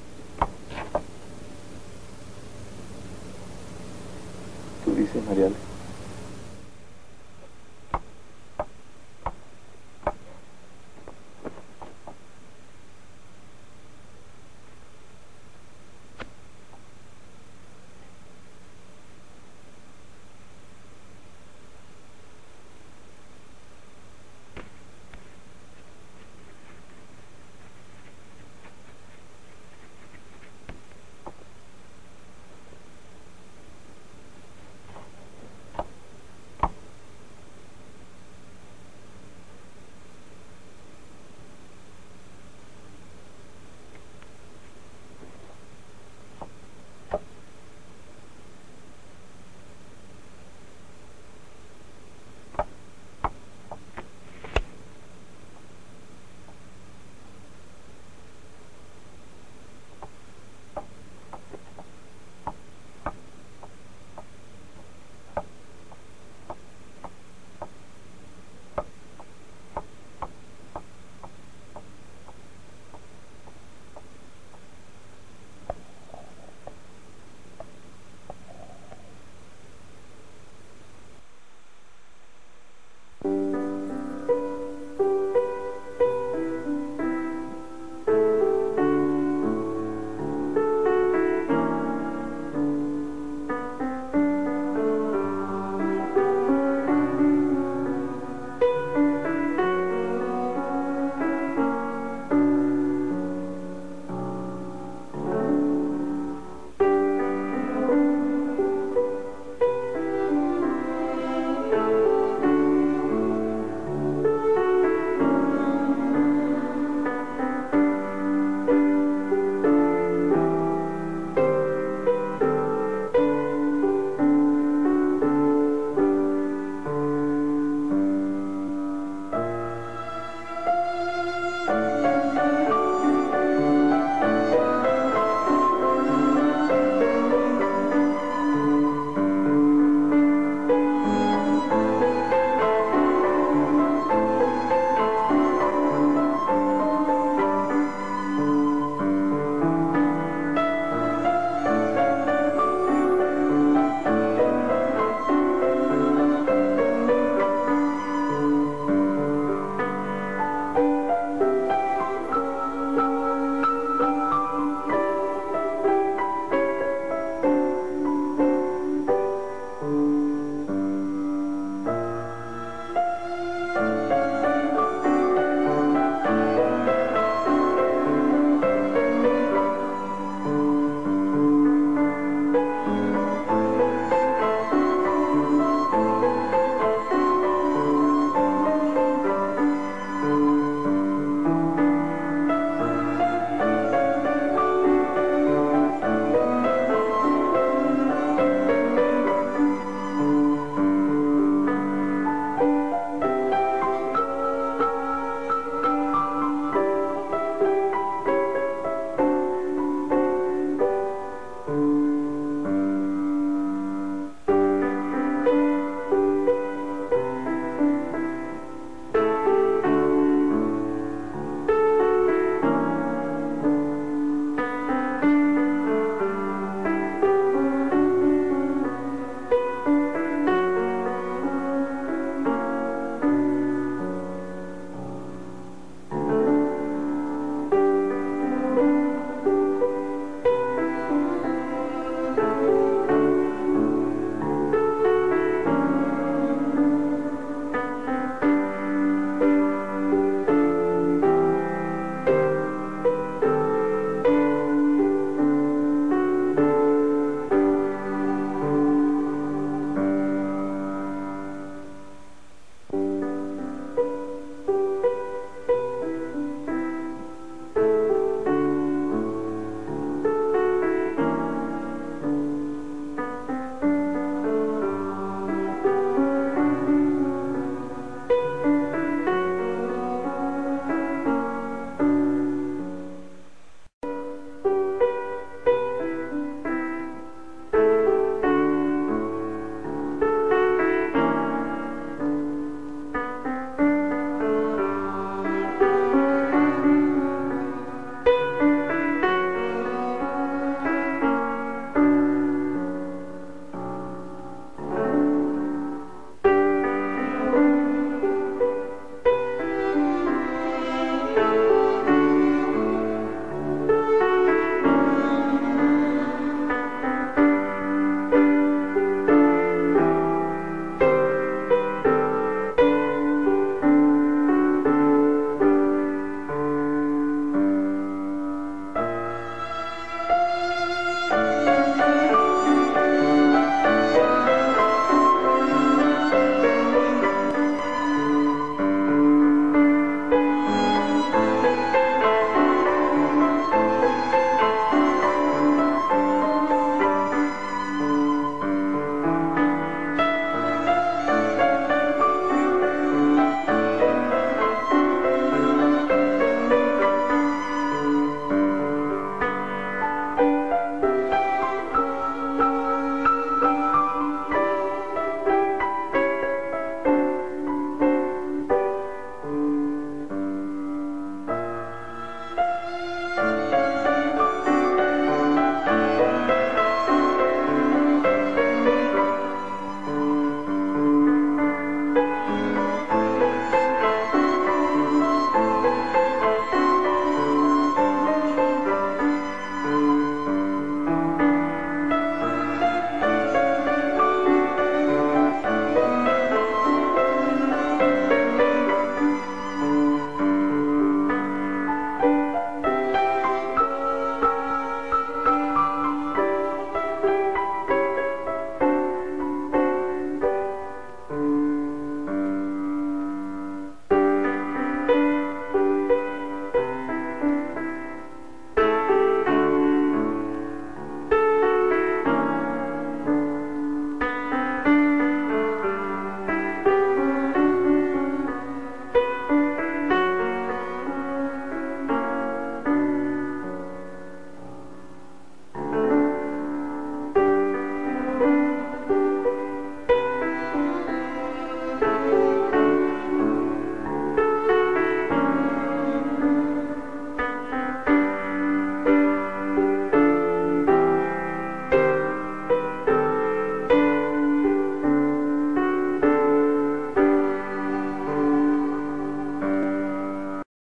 Dices, Mariale.